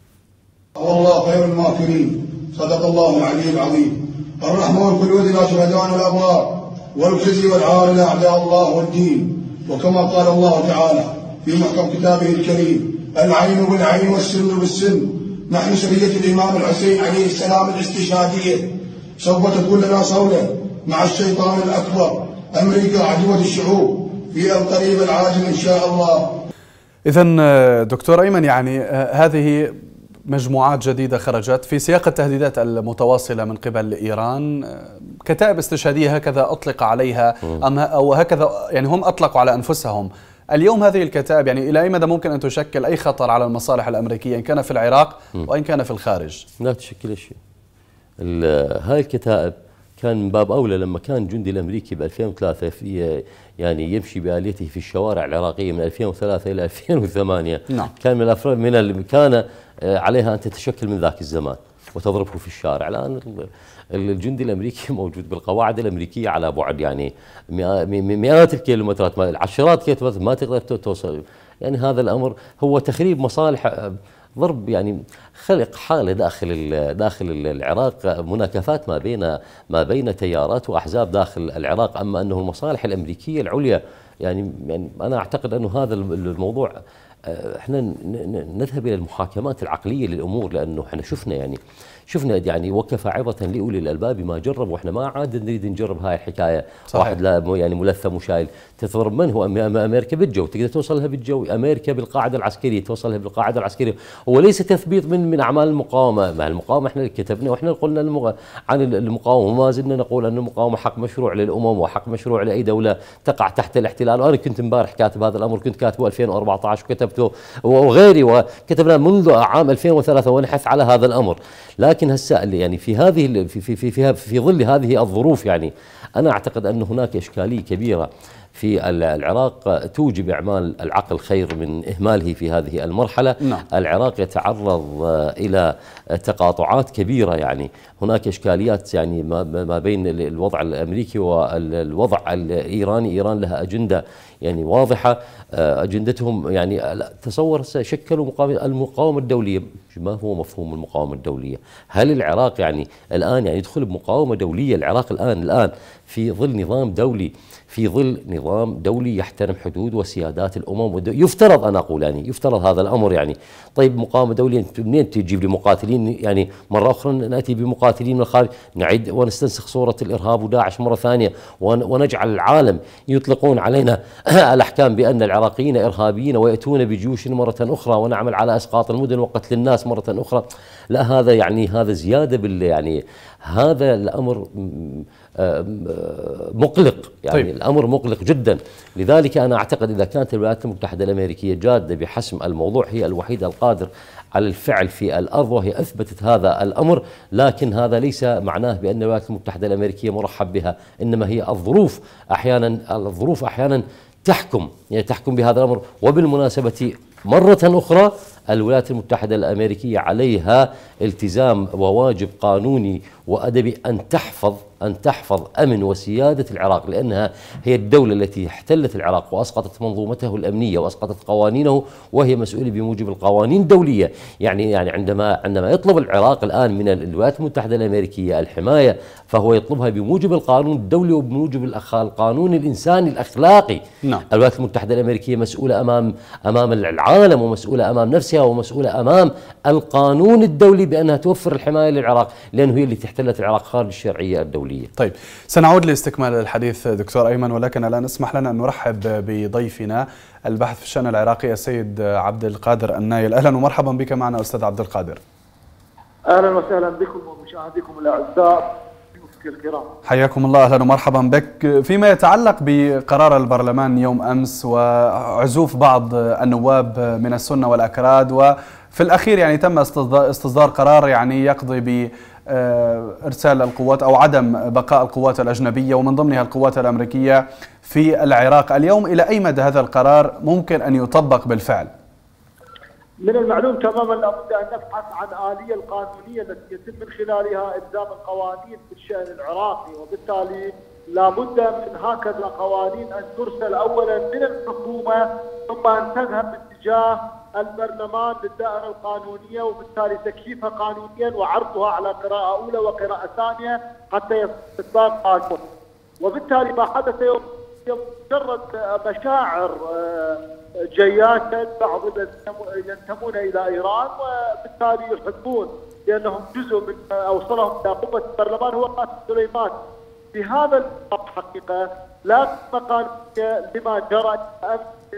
والله خير الماكرين، صدق الله العلي العظيم. الرحمن كل ودنا شهداء الأبرار، والخزي والعار لأعداء الله والدين. وكما قال الله تعالى في محكم كتابه الكريم: العين بالعين والسن بالسن. نحن سرية الإمام الحسين عليه السلام الاستشهادية سوف تكون لنا صولة مع الشيطان الأكبر أمريكا عدوة الشعوب في القريب العاجل إن شاء الله. إذن دكتور أيمن، يعني هذه مجموعات جديدة خرجت في سياق التهديدات المتواصلة من قبل إيران، كتائب استشهادية هكذا أطلق عليها أو هكذا يعني هم أطلقوا على أنفسهم. اليوم هذه الكتائب يعني إلى أي مدى ممكن أن تشكل أي خطر على المصالح الأمريكية إن كان في العراق وإن كان في الخارج؟ لا تشكل شيء. هاي الكتائب كان من باب أولى لما كان الجندي الأمريكي ب 2003 يعني يمشي بآليته في الشوارع العراقية من 2003 إلى 2008. نعم. كان من الأفراد من اللي كان عليها أن تتشكل من ذاك الزمان وتضربه في الشارع. الآن الجندي الأمريكي موجود بالقواعد الأمريكية على بعد يعني مئات الكيلومترات، عشرات الكيلومترات ما تقدر توصل. يعني هذا الأمر هو تخريب مصالح، ضرب يعني خلق حالة داخل العراق، مناكفات ما بين تيارات وأحزاب داخل العراق. أما أنه المصالح الأمريكية العليا يعني أنا أعتقد أنه هذا الموضوع احنا نذهب الى المحاكمات العقليه للامور، لانه احنا شفنا يعني وكفى عظة لاولي الالباب ما جرب، واحنا ما عاد نريد نجرب هاي الحكايه. صحيح. واحد لا يعني ملثم وشايل تضرب من هو امريكا بالجو، تقدر توصلها بالجو، امريكا بالقاعده العسكريه توصلها بالقاعده العسكريه، وليس تثبيط من اعمال المقاومه. مع المقاومه احنا كتبنا واحنا قلنا عن المقاومه، وما زلنا نقول ان المقاومه حق مشروع للامم وحق مشروع لاي دوله تقع تحت الاحتلال. وانا كنت امبارح كاتب هذا الامر، كنت كاتبه 2014 وكتبته وغيري، وكتبنا منذ عام 2003 ونحث على هذا الامر. لكن هسه يعني في هذه في ظل هذه الظروف يعني انا اعتقد ان هناك اشكاليه كبيره في العراق توجب اعمال العقل خير من اهماله في هذه المرحله. نعم. العراق يتعرض الى تقاطعات كبيره، يعني هناك اشكاليات يعني ما بين الوضع الامريكي والوضع الايراني. ايران لها اجنده يعني واضحه، اجندتهم يعني تصور شكلوا المقاومه الدوليه، ما هو مفهوم المقاومة الدولية؟ هل العراق يعني الآن يعني يدخل بمقاومة دولية؟ العراق الآن في ظل نظام دولي، في ظل نظام دولي يحترم حدود وسيادات الأمم، يفترض أنا أقول يعني يفترض هذا الأمر يعني. طيب مقاومة دولية منين تجيب لي مقاتلين؟ يعني مرة أخرى نأتي بمقاتلين من الخارج، نعيد ونستنسخ صورة الإرهاب وداعش مرة ثانية، ونجعل العالم يطلقون علينا الأحكام بأن العراقيين إرهابيين ويأتون بجيوش مرة أخرى، ونعمل على إسقاط المدن وقتل الناس مرة أخرى. لا، هذا يعني هذا زيادة يعني هذا الأمر مقلق يعني. طيب. الأمر مقلق جدا. لذلك أنا أعتقد إذا كانت الولايات المتحدة الأمريكية جادة بحسم الموضوع، هي الوحيدة القادرة على الفعل في الأرض، وهي أثبتت هذا الأمر. لكن هذا ليس معناه بأن الولايات المتحدة الأمريكية مرحب بها، إنما هي الظروف أحيانا تحكم بهذا الأمر. وبالمناسبة مرة أخرى الولايات المتحدة الأمريكية عليها التزام وواجب قانوني وأدبي أن تحفظ أمن وسيادة العراق، لأنها هي الدولة التي احتلت العراق وأسقطت منظومته الأمنية وأسقطت قوانينه، وهي مسؤولة بموجب القوانين الدولية. يعني عندما يطلب العراق الآن من الولايات المتحدة الأمريكية الحماية، فهو يطلبها بموجب القانون الدولي وبموجب القانون الإنساني الأخلاقي. نعم. الولايات المتحدة الأمريكية مسؤولة أمام العالم، ومسؤولة أمام نفسها، ومسؤولة أمام القانون الدولي بأنها توفر الحماية للعراق، لأنه هي التي احتلت العراق خارج الشرعية الدولية. طيب، سنعود لاستكمال الحديث دكتور أيمن، ولكن الآن اسمح لنا أن نرحب بضيفنا الباحث في الشأن العراقي السيد عبد القادر النايل. أهلا ومرحبا بك معنا أستاذ عبد القادر. أهلا وسهلا بكم ومشاهديكم الأعزاء الكرام. حياكم الله، أهلا ومرحبا بك. فيما يتعلق بقرار البرلمان يوم أمس وعزوف بعض النواب من السنة والأكراد، وفي الأخير يعني تم استصدار قرار يعني يقضي بإرسال القوات أو عدم بقاء القوات الأجنبية ومن ضمنها القوات الأمريكية في العراق اليوم، إلى أي مدى هذا القرار ممكن أن يطبق بالفعل؟ من المعلوم تماما لابد ان نبحث عن الآلية القانونية التي يتم من خلالها الزام القوانين في الشأن العراقي، وبالتالي لابد من هكذا قوانين ان ترسل اولا من الحكومة ثم ان تذهب باتجاه البرلمان للدائرة القانونية، وبالتالي تكييفها قانونيا وعرضها على قراءة أولى وقراءة ثانية حتى يصدر قانون. وبالتالي ما حدث يوم مجرد مشاعر جياشة بعض الذين ينتمون إلى إيران، وبالتالي يحبون لأنهم جزء من أوصلهم إلى قوة البرلمان هو قاسم سليمان. في هذا الحقيقة لا مقال لما جرى أمس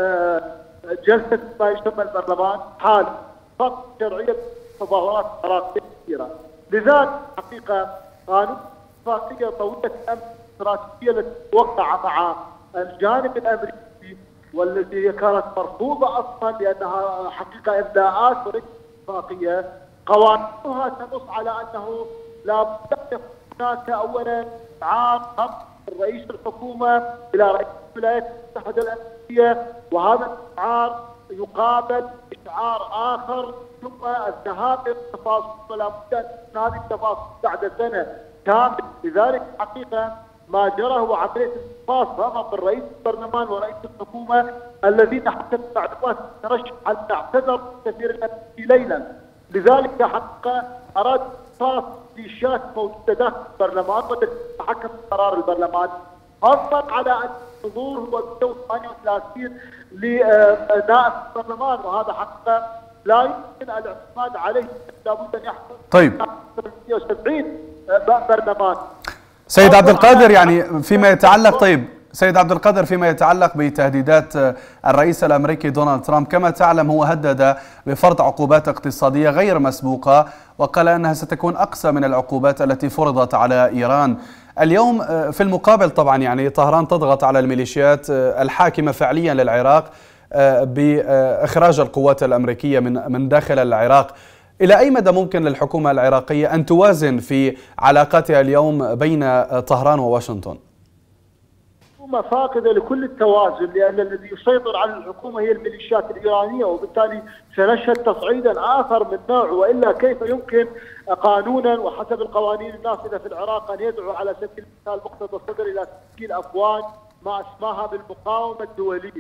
جلسة ما يسمى البرلمان حال فقط شرعية تظاهرات عراقية كثيرة. لذلك حقيقة قانون اتفاقية طويلة الأمد الاستراتيجية التي وقع مع الجانب الأمريكي، والتي كانت مرفوضة أصلا لأنها حقيقة إبداعات وليست اتفاقية، قوانينها تنص على أنه لا بد هناك أولا إشعار من رئيس الحكومة إلى رئيس الولايات المتحدة الأمريكية، وهذا الإشعار يقابل إشعار آخر، ثم الذهاب إلى التفاصيل، ولا بد أن تكون هذه التفاصيل بعد سنة كامل. لذلك حقيقة ما جرى هو عملية انتفاض من رئيس البرلمان ورئيس الحكومة الذين حسب معلومات الترشح هل اعتذر السفير الأمريكي ليلا. لذلك حقيقة أراد انتفاض ليشات موجودة داخل البرلمان والتي تتحكم بقرار البرلمان، فضلا على أن الحضور هو 38 لنائب البرلمان، وهذا حقيقة لا يمكن الاعتماد عليه، لابد أن يحصل طيب 70 برلمان. سيد عبد القادر، يعني فيما يتعلق سيد عبد القادر فيما يتعلق بتهديدات الرئيس الأمريكي دونالد ترامب، كما تعلم هو هدد بفرض عقوبات اقتصادية غير مسبوقة، وقال أنها ستكون أقسى من العقوبات التي فرضت على إيران. اليوم في المقابل طبعا يعني طهران تضغط على الميليشيات الحاكمة فعليا للعراق بإخراج القوات الأمريكية من داخل العراق. إلى أي مدى ممكن للحكومة العراقية أن توازن في علاقاتها اليوم بين طهران وواشنطن؟ الحكومة فاقدة لكل التوازن، لأن الذي يسيطر على الحكومة هي الميليشيات الإيرانية، وبالتالي سنشهد تصعيدا آخر من نوعه. وإلا كيف يمكن قانونا وحسب القوانين النافذة في العراق أن يدعو على سبيل المثال مقتدى الصدر إلى تشكيل أفواج ما أسماها بالمقاومة الدولية؟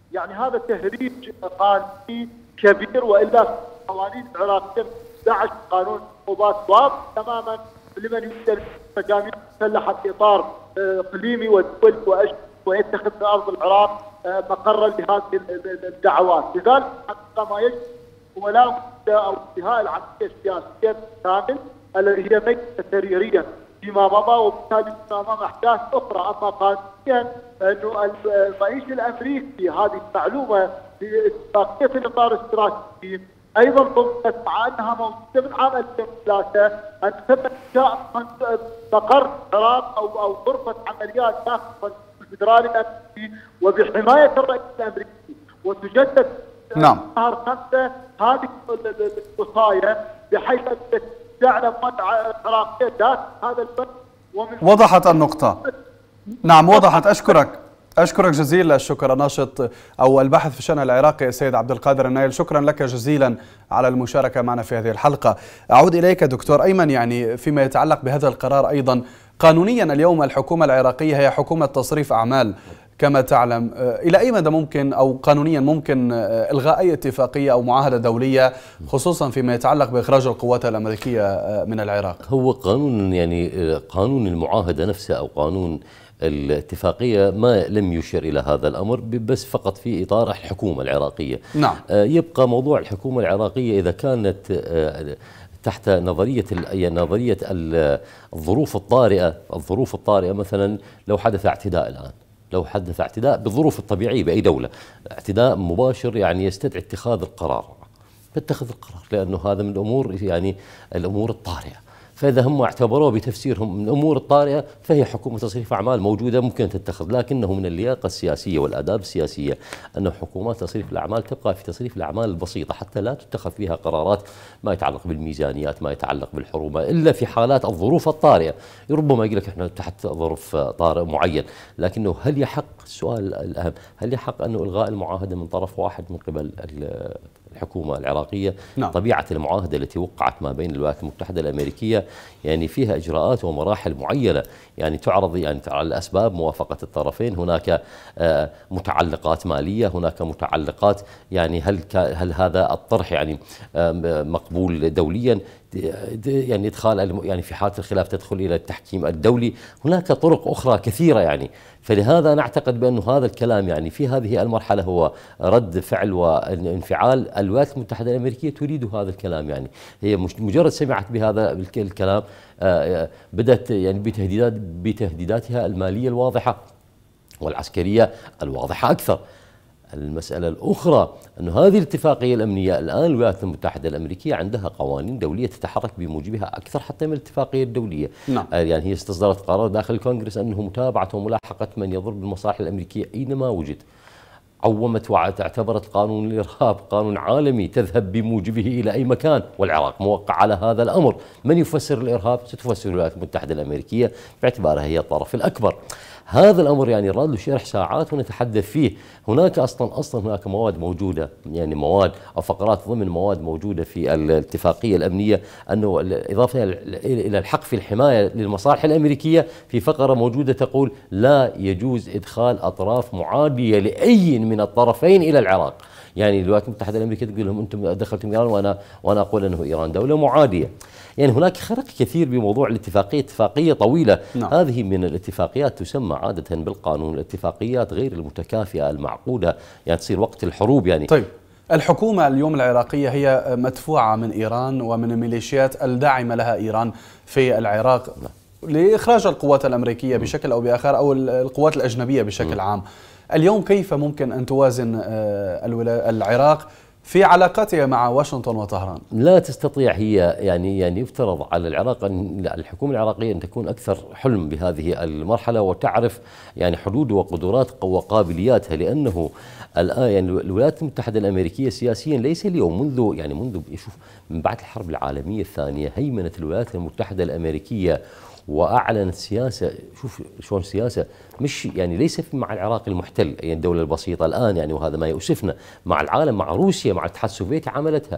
يعني هذا تهريج قانوني كبير، والا القوانين العراقيه 11 قانون العقوبات واضح تماما لمن يشترك مجاميع مسلحه في اطار اقليمي ودولي ويتخذ في ارض العراق مقرا لهذه الدعوات. لذلك ما يجب هو لا بد او انتهاء العمليه السياسيه بالكامل التي هي ميتة سريريا فيما مضى، وبالتالي امام احداث اخرى. اما قانونيا انه الرئيس الامريكي، هذه المعلومه في اتفاقيه الاطار الاستراتيجي ايضا ضمنت مع انها موجوده من عام 2003 ان تم انشاء مقر العراق او غرفه عمليات داخل الفدرالي الامريكي وبحمايه الرئيس الامريكي، وتجدد شهر 5 هذه الوصايا بحيث ان تعلم العراقيه ذات هذا البلد. وضحت النقطه. نعم وضحت. أشكرك جزيل الشكر الناشط أو الباحث في الشأن العراقي السيد عبد القادر النايل، شكرا لك جزيلا على المشاركة معنا في هذه الحلقة. أعود إليك دكتور أيمن، يعني فيما يتعلق بهذا القرار أيضا قانونيا اليوم الحكومة العراقية هي حكومة تصريف أعمال كما تعلم، إلى أي مدى ممكن أو قانونيا ممكن إلغاء أي اتفاقية أو معاهدة دولية خصوصا فيما يتعلق بإخراج القوات الأمريكية من العراق؟ هو قانون يعني قانون المعاهدة نفسه أو قانون الاتفاقية ما لم يشر إلى هذا الأمر، بس فقط في إطار الحكومة العراقية. نعم. يبقى موضوع الحكومة العراقية إذا كانت تحت نظرية الظروف الطارئة مثلا لو حدث اعتداء الآن، لو حدث اعتداء بالظروف الطبيعية بأي دولة، اعتداء مباشر يعني يستدعي اتخاذ القرار، فاتخذ القرار لأنه هذا من الأمور يعني الأمور الطارئة. فإذا هم اعتبروه بتفسيرهم من الأمور الطارئة فهي حكومة تصريف أعمال موجودة ممكن تتخذ، لكنه من اللياقة السياسية والآداب السياسية أن حكومات تصريف الأعمال تبقى في تصريف الأعمال البسيطة حتى لا تتخذ فيها قرارات ما يتعلق بالميزانيات، ما يتعلق بالحروب، إلا في حالات الظروف الطارئة. ربما يقول لك إحنا تحت ظرف طارئ معين، لكنه هل يحق، السؤال الأهم، هل يحق أنه إلغاء المعاهدة من طرف واحد من قبل الحكومة العراقية؟ نعم. طبيعة المعاهدة التي وقعت ما بين الولايات المتحدة الأمريكية يعني فيها إجراءات ومراحل معينة، يعني تعرض يعني على الأسباب موافقة الطرفين، هناك متعلقات مالية، هناك متعلقات يعني هل هذا الطرح يعني مقبول دوليا، يعني إدخال يعني في حالة الخلاف تدخل إلى التحكيم الدولي، هناك طرق أخرى كثيرة يعني. فلهذا نعتقد بأن هذا الكلام يعني في هذه المرحلة هو رد فعل وانفعال الولايات المتحدة الأمريكية تريد هذا الكلام، يعني هي مجرد سمعت بهذا الكلام بدأت يعني بتهديداتها المالية الواضحة والعسكرية الواضحة أكثر. المسألة الأخرى أن هذه الاتفاقية الأمنية الآن الولايات المتحدة الأمريكية عندها قوانين دولية تتحرك بموجبها أكثر حتى من الاتفاقية الدولية. نعم. يعني هي استصدرت قرار داخل الكونغرس أنه متابعة وملاحقة من يضر بالمصالح الأمريكية أينما وجد. عومت واعتبرت قانون الإرهاب قانون عالمي تذهب بموجبه إلى أي مكان، والعراق موقع على هذا الأمر. من يفسر الإرهاب؟ ستفسر الولايات المتحدة الأمريكية باعتبارها هي الطرف الأكبر. هذا الأمر يعني راد له شرح ساعات ونتحدث فيه. هناك أصلا هناك مواد موجودة، يعني مواد أو فقرات ضمن مواد موجودة في الاتفاقية الأمنية أنه إضافة إلى الحق في الحماية للمصالح الأمريكية في فقرة موجودة تقول لا يجوز إدخال أطراف معادية لأي من الطرفين إلى العراق. يعني الولايات المتحدة الأمريكية تقول لهم أنتم دخلتم إيران وأنا أقول أنه إيران دولة معادية. يعني هناك خرق كثير بموضوع الاتفاقية، اتفاقية طويلة. نعم. هذه من الاتفاقيات تسمى عادة بالقانون الاتفاقيات غير المتكافئة المعقودة، يعني تصير وقت الحروب يعني. طيب الحكومة اليوم العراقية هي مدفوعة من إيران ومن الميليشيات الداعمة لها إيران في العراق. نعم. لإخراج القوات الأمريكية بشكل أو بآخر أو القوات الأجنبية بشكل عام. اليوم كيف ممكن أن توازن العراق في علاقاتها مع واشنطن وطهران؟ لا تستطيع هي يعني يفترض على العراق أن الحكومة العراقية أن تكون أكثر حلم بهذه المرحلة وتعرف يعني حدود وقدرات وقابلياتها، لأنه الآن يعني الولايات المتحدة الأمريكية سياسيا ليس اليوم منذ شوف من بعد الحرب العالمية الثانية هيمنة الولايات المتحدة الأمريكية وأعلنت سياسة، شوف شلون سياسة مش يعني ليس مع العراق المحتل يعني الدولة البسيطة الآن يعني، وهذا ما يؤسفنا، مع العالم، مع روسيا، مع الاتحاد السوفيتي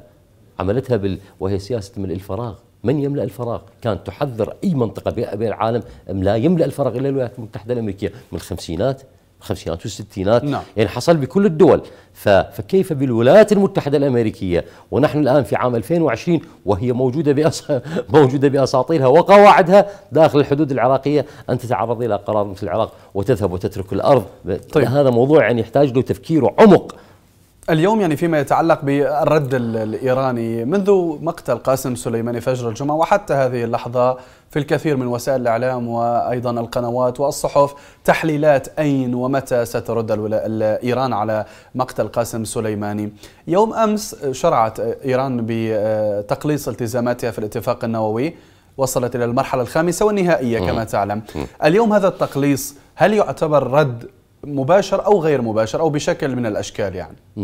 عملتها وهي سياسة من الفراغ. من يملأ الفراغ؟ كانت تحذر أي منطقة بالعالم لا يملأ الفراغ إلا الولايات المتحدة الأمريكية من الخمسينات الخمسينات والستينات. نعم. يعني حصل بكل الدول. فكيف بالولايات المتحدة الأمريكية ونحن الآن في عام 2020 وهي موجودة بأساطيلها وقواعدها داخل الحدود العراقية أن تتعرض إلى قرار مثل العراق وتذهب وتترك الأرض؟ طيب. هذا موضوع يعني يحتاج له تفكير وعمق. اليوم يعني فيما يتعلق بالرد الإيراني منذ مقتل قاسم سليماني فجر الجمعة وحتى هذه اللحظة في الكثير من وسائل الإعلام وأيضا القنوات والصحف تحليلات أين ومتى سترد إيران على مقتل قاسم سليماني. يوم أمس شرعت إيران بتقليص التزاماتها في الاتفاق النووي، وصلت إلى المرحلة الخامسة والنهائية كما تعلم. اليوم هذا التقليص هل يعتبر رد مباشر أو غير مباشر أو بشكل من الأشكال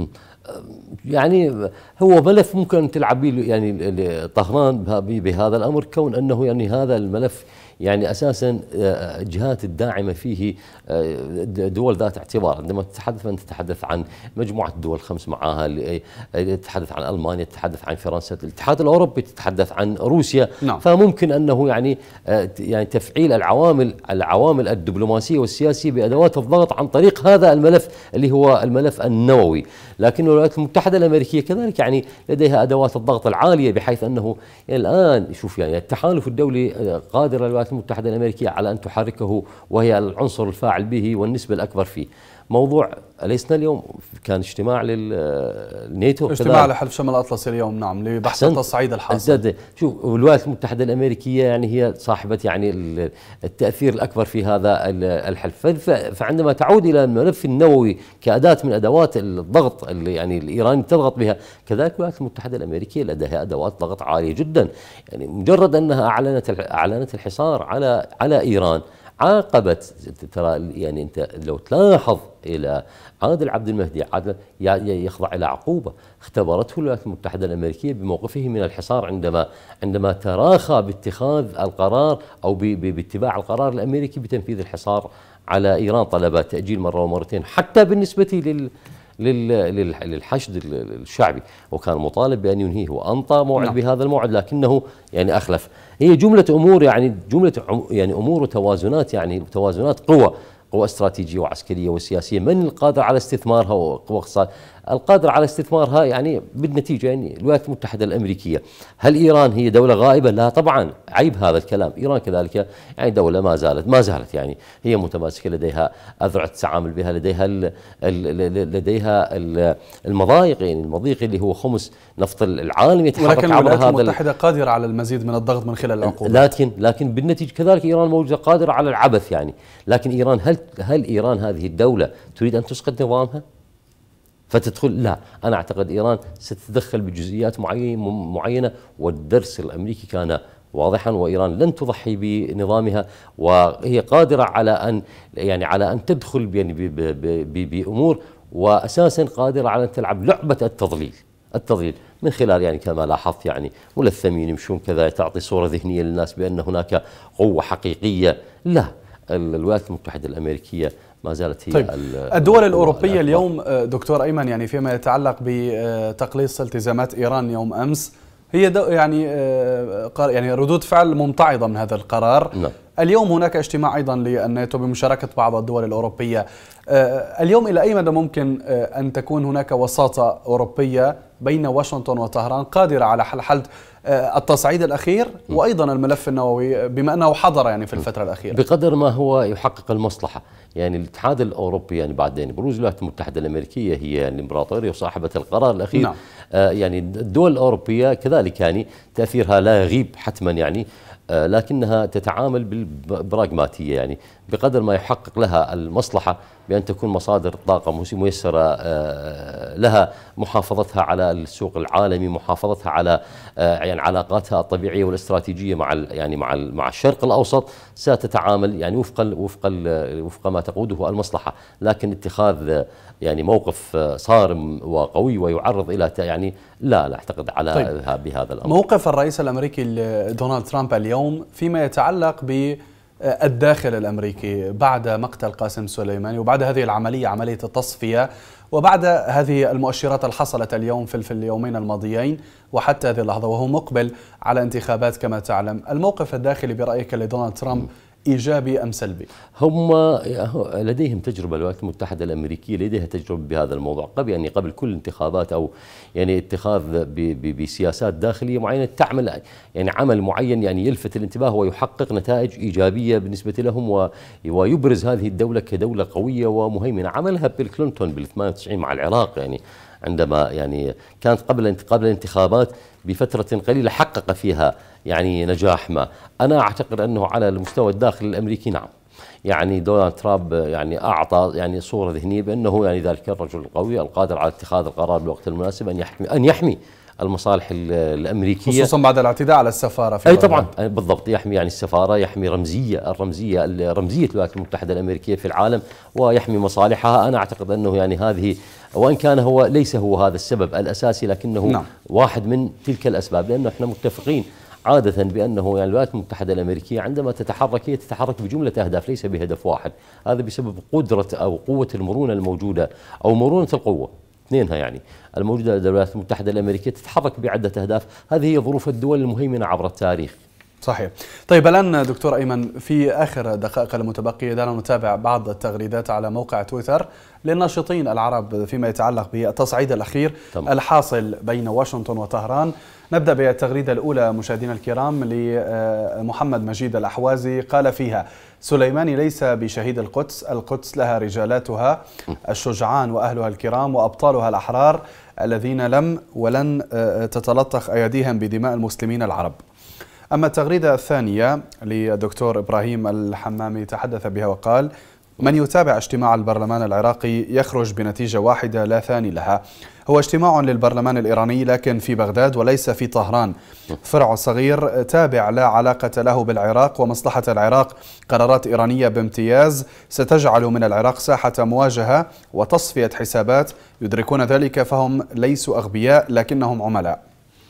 يعني هو ملف ممكن تلعب به يعني طهران بهذا الأمر، كون أنه يعني هذا الملف يعني أساسا الجهات الداعمة فيه دول ذات اعتبار. عندما تتحدث تتحدث عن مجموعة الدول 5 معاها، تتحدث عن ألمانيا، تتحدث عن فرنسا، الاتحاد الأوروبي، تتحدث عن روسيا. نعم. فممكن أنه يعني تفعيل العوامل الدبلوماسية والسياسية بأدوات الضغط عن طريق هذا الملف اللي هو الملف النووي. لكن الولايات المتحدة الأمريكية كذلك يعني لديها أدوات الضغط العالية، بحيث أنه يعني الآن شوف يعني التحالف الدولي قادر الولايات المتحدة الأمريكية على أن تحركه، وهي العنصر الفاعل به والنسبة الأكبر فيه. موضوع أليسنا اليوم كان اجتماع للناتو، اجتماع لحلف شمال الأطلسي اليوم، نعم، لبحث التصعيد الحاصل. شوف الولايات المتحدة الأمريكية يعني هي صاحبة يعني التأثير الأكبر في هذا الحلف. فعندما تعود إلى الملف النووي كأداة من أدوات الضغط اللي يعني الإيراني تضغط بها، كذلك الولايات المتحدة الأمريكية لديها أدوات ضغط عالية جدا. يعني مجرد أنها أعلنت الحصار على إيران، عاقبت. ترى يعني أنت لو تلاحظ إلى عادل عبد المهدي يخضع إلى عقوبة اختبرته الولايات المتحدة الأمريكية بموقفه من الحصار عندما تراخى باتخاذ القرار أو باتباع القرار الأمريكي بتنفيذ الحصار على إيران. طلب تأجيل مرة ومرتين حتى بالنسبة للحشد الشعبي، وكان مطالب بأن ينهيه وأنطى موعد بهذا الموعد، لكنه يعني أخلف. هي جملة أمور يعني أمور وتوازنات، يعني توازنات قوى استراتيجية وعسكرية وسياسية. من القادر على استثمارها وقوى اقتصاد القادر على استثمارها؟ يعني بالنتيجة يعني الولايات المتحدة الأمريكية. هل إيران هي دولة غائبة؟ لا طبعا، عيب هذا الكلام. إيران كذلك يعني دولة ما زالت يعني هي متماسكة، لديها أذرع تتعامل بها، لديها المضايق، يعني المضيق اللي هو خمس نفط العالم يتحرك ولكن عبر الولايات المتحدة قادرة على المزيد من الضغط من خلال العقوبات. لكن بالنتيجة كذلك إيران موجودة قادرة على العبث يعني. لكن إيران هل إيران هذه الدولة تريد أن تسقط نظامها فتدخل؟ لا، أنا أعتقد إيران ستتدخل بجزئيات معينة، والدرس الأمريكي كان واضحا، وإيران لن تضحي بنظامها، وهي قادرة على أن تدخل يعني بأمور، وأساسا قادرة على أن تلعب لعبة التضليل من خلال يعني كما لاحظت يعني ملثمين يمشون كذا، تعطي صورة ذهنية للناس بأن هناك قوة حقيقية. لا، الولايات المتحدة الأمريكية ما زالت هي. طيب، الدول الأوروبية اليوم دكتور أيمن يعني فيما يتعلق بتقليص التزامات إيران يوم أمس، هي يعني ردود فعل ممتعضة من هذا القرار. نعم. اليوم هناك اجتماع أيضا للناتو بمشاركة بعض الدول الأوروبية. اليوم إلى أي مدى ممكن أن تكون هناك وساطة أوروبية بين واشنطن وطهران قادرة على حل التصعيد الأخير وأيضا الملف النووي، بما أنه حضر يعني في الفترة الأخيرة؟ بقدر ما هو يحقق المصلحة. يعني الاتحاد الأوروبي يعني بعدين بروز الولايات المتحدة الأمريكية هي يعني الإمبراطورية وصاحبة القرار الأخير. نعم. يعني الدول الأوروبية كذلك يعني تأثيرها لا يغيب حتما يعني، لكنها تتعامل بالبراغماتية، يعني بقدر ما يحقق لها المصلحة بأن تكون مصادر طاقة ميسرة لها، محافظتها على السوق العالمي، محافظتها على يعني علاقاتها الطبيعية والاستراتيجية مع الشرق الأوسط، ستتعامل يعني وفق ما تقوده المصلحة. لكن اتخاذ يعني موقف صارم وقوي ويعرض إلى يعني لا أعتقد على بهذا الأمر. موقف الرئيس الأمريكي دونالد ترامب اليوم فيما يتعلق بالداخل الأمريكي بعد مقتل قاسم سليماني، وبعد هذه العملية، عملية التصفية، وبعد هذه المؤشرات اللي حصلت اليوم في اليومين الماضيين وحتى هذه اللحظة، وهو مقبل على انتخابات كما تعلم، الموقف الداخلي برأيك لدونالد ترامب إيجابي أم سلبي؟ هم لديهم تجربة، الولايات المتحدة الأمريكية لديها تجربة بهذا الموضوع قبل كل انتخابات، أو يعني اتخاذ بسياسات داخلية معينة تعمل يعني عمل معين يعني يلفت الانتباه ويحقق نتائج إيجابية بالنسبة لهم ويبرز هذه الدولة كدولة قوية ومهيمنة. عملها بيل كلينتون بال 98 مع العراق، يعني عندما يعني كانت قبل الانتخابات بفترة قليلة حقق فيها يعني نجاح ما. أنا أعتقد أنه على المستوى الداخلي الأمريكي نعم، يعني دونالد ترامب يعني أعطى يعني صورة ذهنية بأنه يعني ذلك الرجل القوي القادر على اتخاذ القرار بالوقت المناسب أن يحمي المصالح الأمريكية، خصوصا بعد الاعتداء على السفارة في أي طبعا بالضبط، يحمي يعني السفارة، يحمي رمزية الولايات المتحدة الأمريكية في العالم ويحمي مصالحها. أنا أعتقد أنه يعني هذه، وإن كان هو ليس هو هذا السبب الأساسي، لكنه نعم. واحد من تلك الأسباب، لأنه احنا متفقين عادة بأنه يعني الولايات المتحدة الأمريكية عندما تتحرك هي تتحرك بجملة أهداف ليس بهدف واحد. هذا بسبب قدرة أو قوة المرونة الموجودة، أو مرونة القوة، اثنينها يعني الموجودة لدى الولايات المتحدة الأمريكية، تتحرك بعدة أهداف. هذه هي ظروف الدول المهيمنة عبر التاريخ. صحيح. طيب الآن دكتور أيمن، في آخر دقائق المتبقية دعنا نتابع بعض التغريدات على موقع تويتر للناشطين العرب فيما يتعلق بالتصعيد الأخير الحاصل بين واشنطن وطهران. نبدأ بالتغريدة الأولى مشاهدينا الكرام لمحمد مجيد الأحوازي، قال فيها: سليماني ليس بشهيد القدس، القدس لها رجالاتها الشجعان وأهلها الكرام وأبطالها الأحرار الذين لم ولن تتلطخ أيديهم بدماء المسلمين العرب. أما التغريدة الثانية للدكتور إبراهيم الحمامي تحدث بها وقال: من يتابع اجتماع البرلمان العراقي يخرج بنتيجة واحدة لا ثاني لها، هو اجتماع للبرلمان الإيراني لكن في بغداد وليس في طهران، فرع صغير تابع لا علاقة له بالعراق ومصلحة العراق، قرارات إيرانية بامتياز ستجعل من العراق ساحة مواجهة وتصفية حسابات، يدركون ذلك فهم ليسوا أغبياء لكنهم عملاء.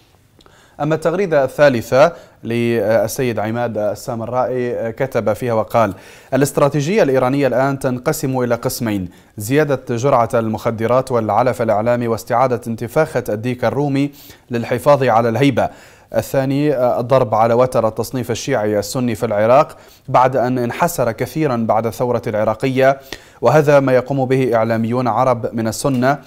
أما التغريدة الثالثة للسيد عماد السامرائي كتب فيها وقال: الاستراتيجية الإيرانية الآن تنقسم إلى قسمين: زيادة جرعة المخدرات والعلف الإعلامي واستعادة انتفاخة الديك الرومي للحفاظ على الهيبة. الثاني الضرب على وتر التصنيف الشيعي السني في العراق بعد أن انحسر كثيرا بعد الثورة العراقية، وهذا ما يقوم به إعلاميون عرب من السنة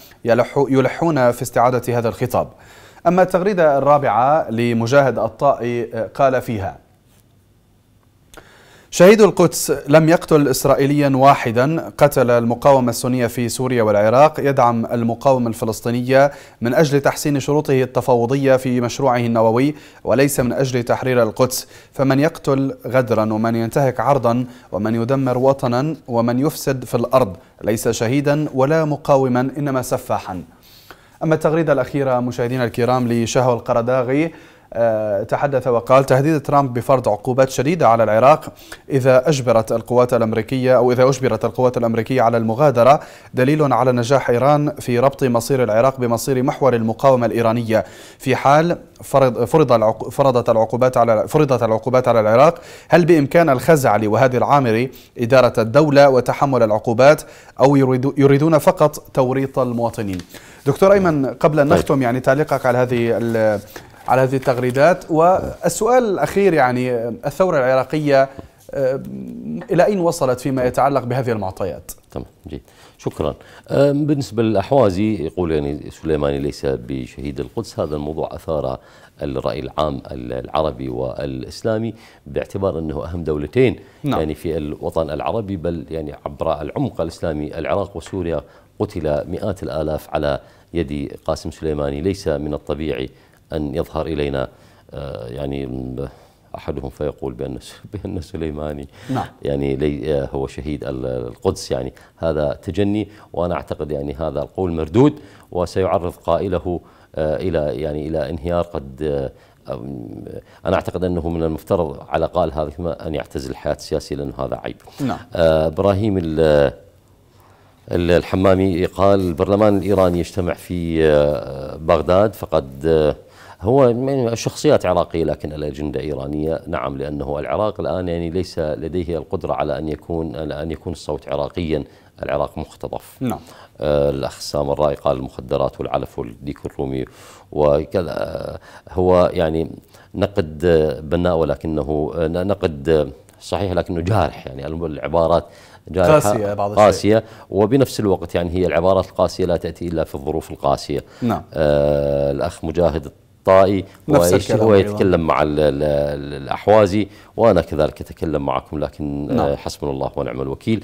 يلحون في استعادة هذا الخطاب. أما التغريدة الرابعة لمجاهد الطائي قال فيها: شهيد القدس لم يقتل إسرائيليا واحدا، قتل المقاومة السنية في سوريا والعراق، يدعم المقاومة الفلسطينية من أجل تحسين شروطه التفاوضية في مشروعه النووي وليس من أجل تحرير القدس، فمن يقتل غدرا ومن ينتهك عرضا ومن يدمر وطنا ومن يفسد في الأرض ليس شهيدا ولا مقاوما إنما سفاحا. أما التغريدة الأخيرة مشاهدينا الكرام لشهوة القرداغي تحدث وقال: تهديد ترامب بفرض عقوبات شديدة على العراق إذا أجبرت القوات الأمريكية على المغادرة دليل على نجاح إيران في ربط مصير العراق بمصير محور المقاومة الإيرانية في حال فرضت العقوبات على العراق. هل بإمكان الخزعلي وهادي العامري إدارة الدولة وتحمل العقوبات أو يريدون فقط توريط المواطنين؟ دكتور أيمن، قبل أن نختم يعني تعليقك على هذه التغريدات، والسؤال الأخير يعني الثورة العراقية إلى أين وصلت فيما يتعلق بهذه المعطيات؟ تمام، جيد، شكرا. بالنسبة للأحوازي يقول يعني سليماني ليس بشهيد القدس، هذا الموضوع أثار الرأي العام العربي والإسلامي باعتبار أنه أهم دولتين يعني في الوطن العربي، بل يعني عبر العمق الإسلامي العراق وسوريا قتل مئات الآلاف على يد قاسم سليماني. ليس من الطبيعي أن يظهر إلينا يعني أحدهم فيقول بأن سليماني يعني هو شهيد القدس، يعني هذا تجني، وأنا أعتقد يعني هذا القول مردود وسيعرض قائله إلى انهيار. قد أنا أعتقد أنه من المفترض على قال هذا أن يعتزل الحياة السياسية، لأن هذا عيب. إبراهيم الحمامي قال: البرلمان الإيراني يجتمع في بغداد، فقد هو شخصيات عراقية لكن الأجندة إيرانية. نعم، لأنه العراق الآن يعني ليس لديه القدرة على أن يكون الصوت عراقيا، العراق مختطف. الأخ سامرائي قال: المخدرات والعلف والديك الرومي وكذا. هو يعني نقد بناء ولكنه نقد صحيح لكنه جارح، يعني العبارات جارحة قاسية بعض قاسية، وبنفس الوقت يعني هي العبارات القاسية لا تأتي إلا في الظروف القاسية. نعم. الأخ مجاهد الطائي هو يتكلم مع الأحوازي، وأنا كذلك أتكلم معكم، لكن نعم. حسبنا الله ونعم الوكيل.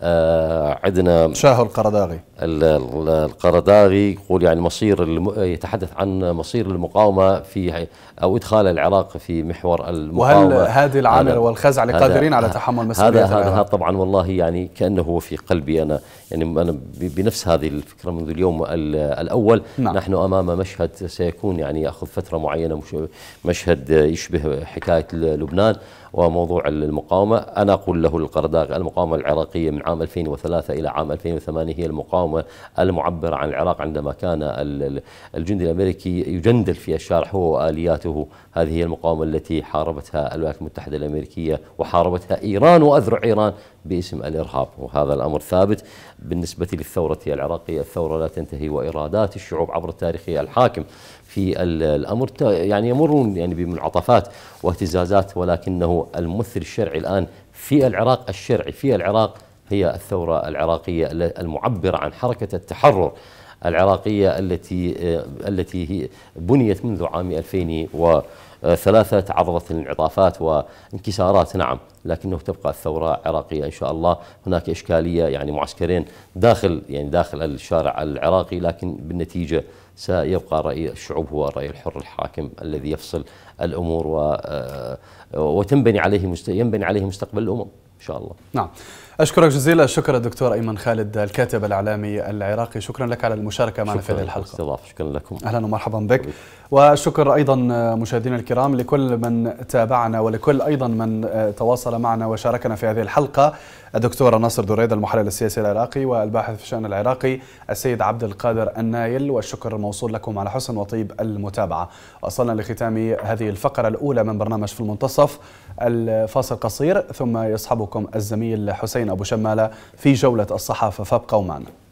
عندنا شاه القرداغي. القرداغي يقول يعني يتحدث عن مصير المقاومة في أو إدخال العراق في محور المقاومة. وهل هذه العامرة والخزعلة قادرين على تحمل مسؤولية هذا طبعا والله يعني كأنه هو في قلبي أنا، يعني أنا بنفس هذه الفكرة منذ اليوم الأول. نعم. نحن أمام مشهد سيكون يعني يأخذ فترة معينة، مشهد يشبه حكاية لبنان وموضوع المقاومة. أنا أقول له القرداغي المقاومة العراقية من عام 2003 إلى عام 2008 هي المقاومة المعبرة عن العراق، عندما كان الجندي الأمريكي يجندل في الشارع هو وآلياته. هذه هي المقاومة التي حاربتها الولايات المتحدة الأمريكية وحاربتها إيران وأذرع إيران باسم الإرهاب، وهذا الأمر ثابت. بالنسبة للثورة العراقية، الثورة لا تنتهي، وإرادات الشعوب عبر التاريخ هي الحاكم في الأمر. يعني يمرون يعني بمنعطفات واهتزازات، ولكنه الممثل الشرعي الآن في العراق، الشرعي في العراق، هي الثورة العراقية المعبرة عن حركة التحرر العراقية التي هي بنيت منذ عام 2003، تعرضت لانعطافات وانكسارات نعم، لكنه تبقى الثورة عراقية إن شاء الله. هناك إشكالية يعني معسكرين داخل الشارع العراقي، لكن بالنتيجة سيبقى رأي الشعوب هو الرأي الحر الحاكم الذي يفصل الأمور وتنبني عليه مستقبل الأمم إن شاء الله. نعم، أشكرك جزيلا الشكر الدكتور أيمن خالد الكاتب الإعلامي العراقي، شكرا لك على المشاركة معنا في هذه الحلقة. شكرا لكم. أهلا ومرحبا بك. وشكر أيضا مشاهدينا الكرام لكل من تابعنا ولكل أيضا من تواصل معنا وشاركنا في هذه الحلقة، الدكتور ناصر دريد المحلل السياسي العراقي والباحث في الشأن العراقي السيد عبد القادر النايل، والشكر موصول لكم على حسن وطيب المتابعة. وصلنا لختام هذه الفقرة الأولى من برنامج في المنتصف. الفاصل قصير ثم يصحبكم الزميل حسين أبو شمالة في جولة الصحافة، فابقوا معنا.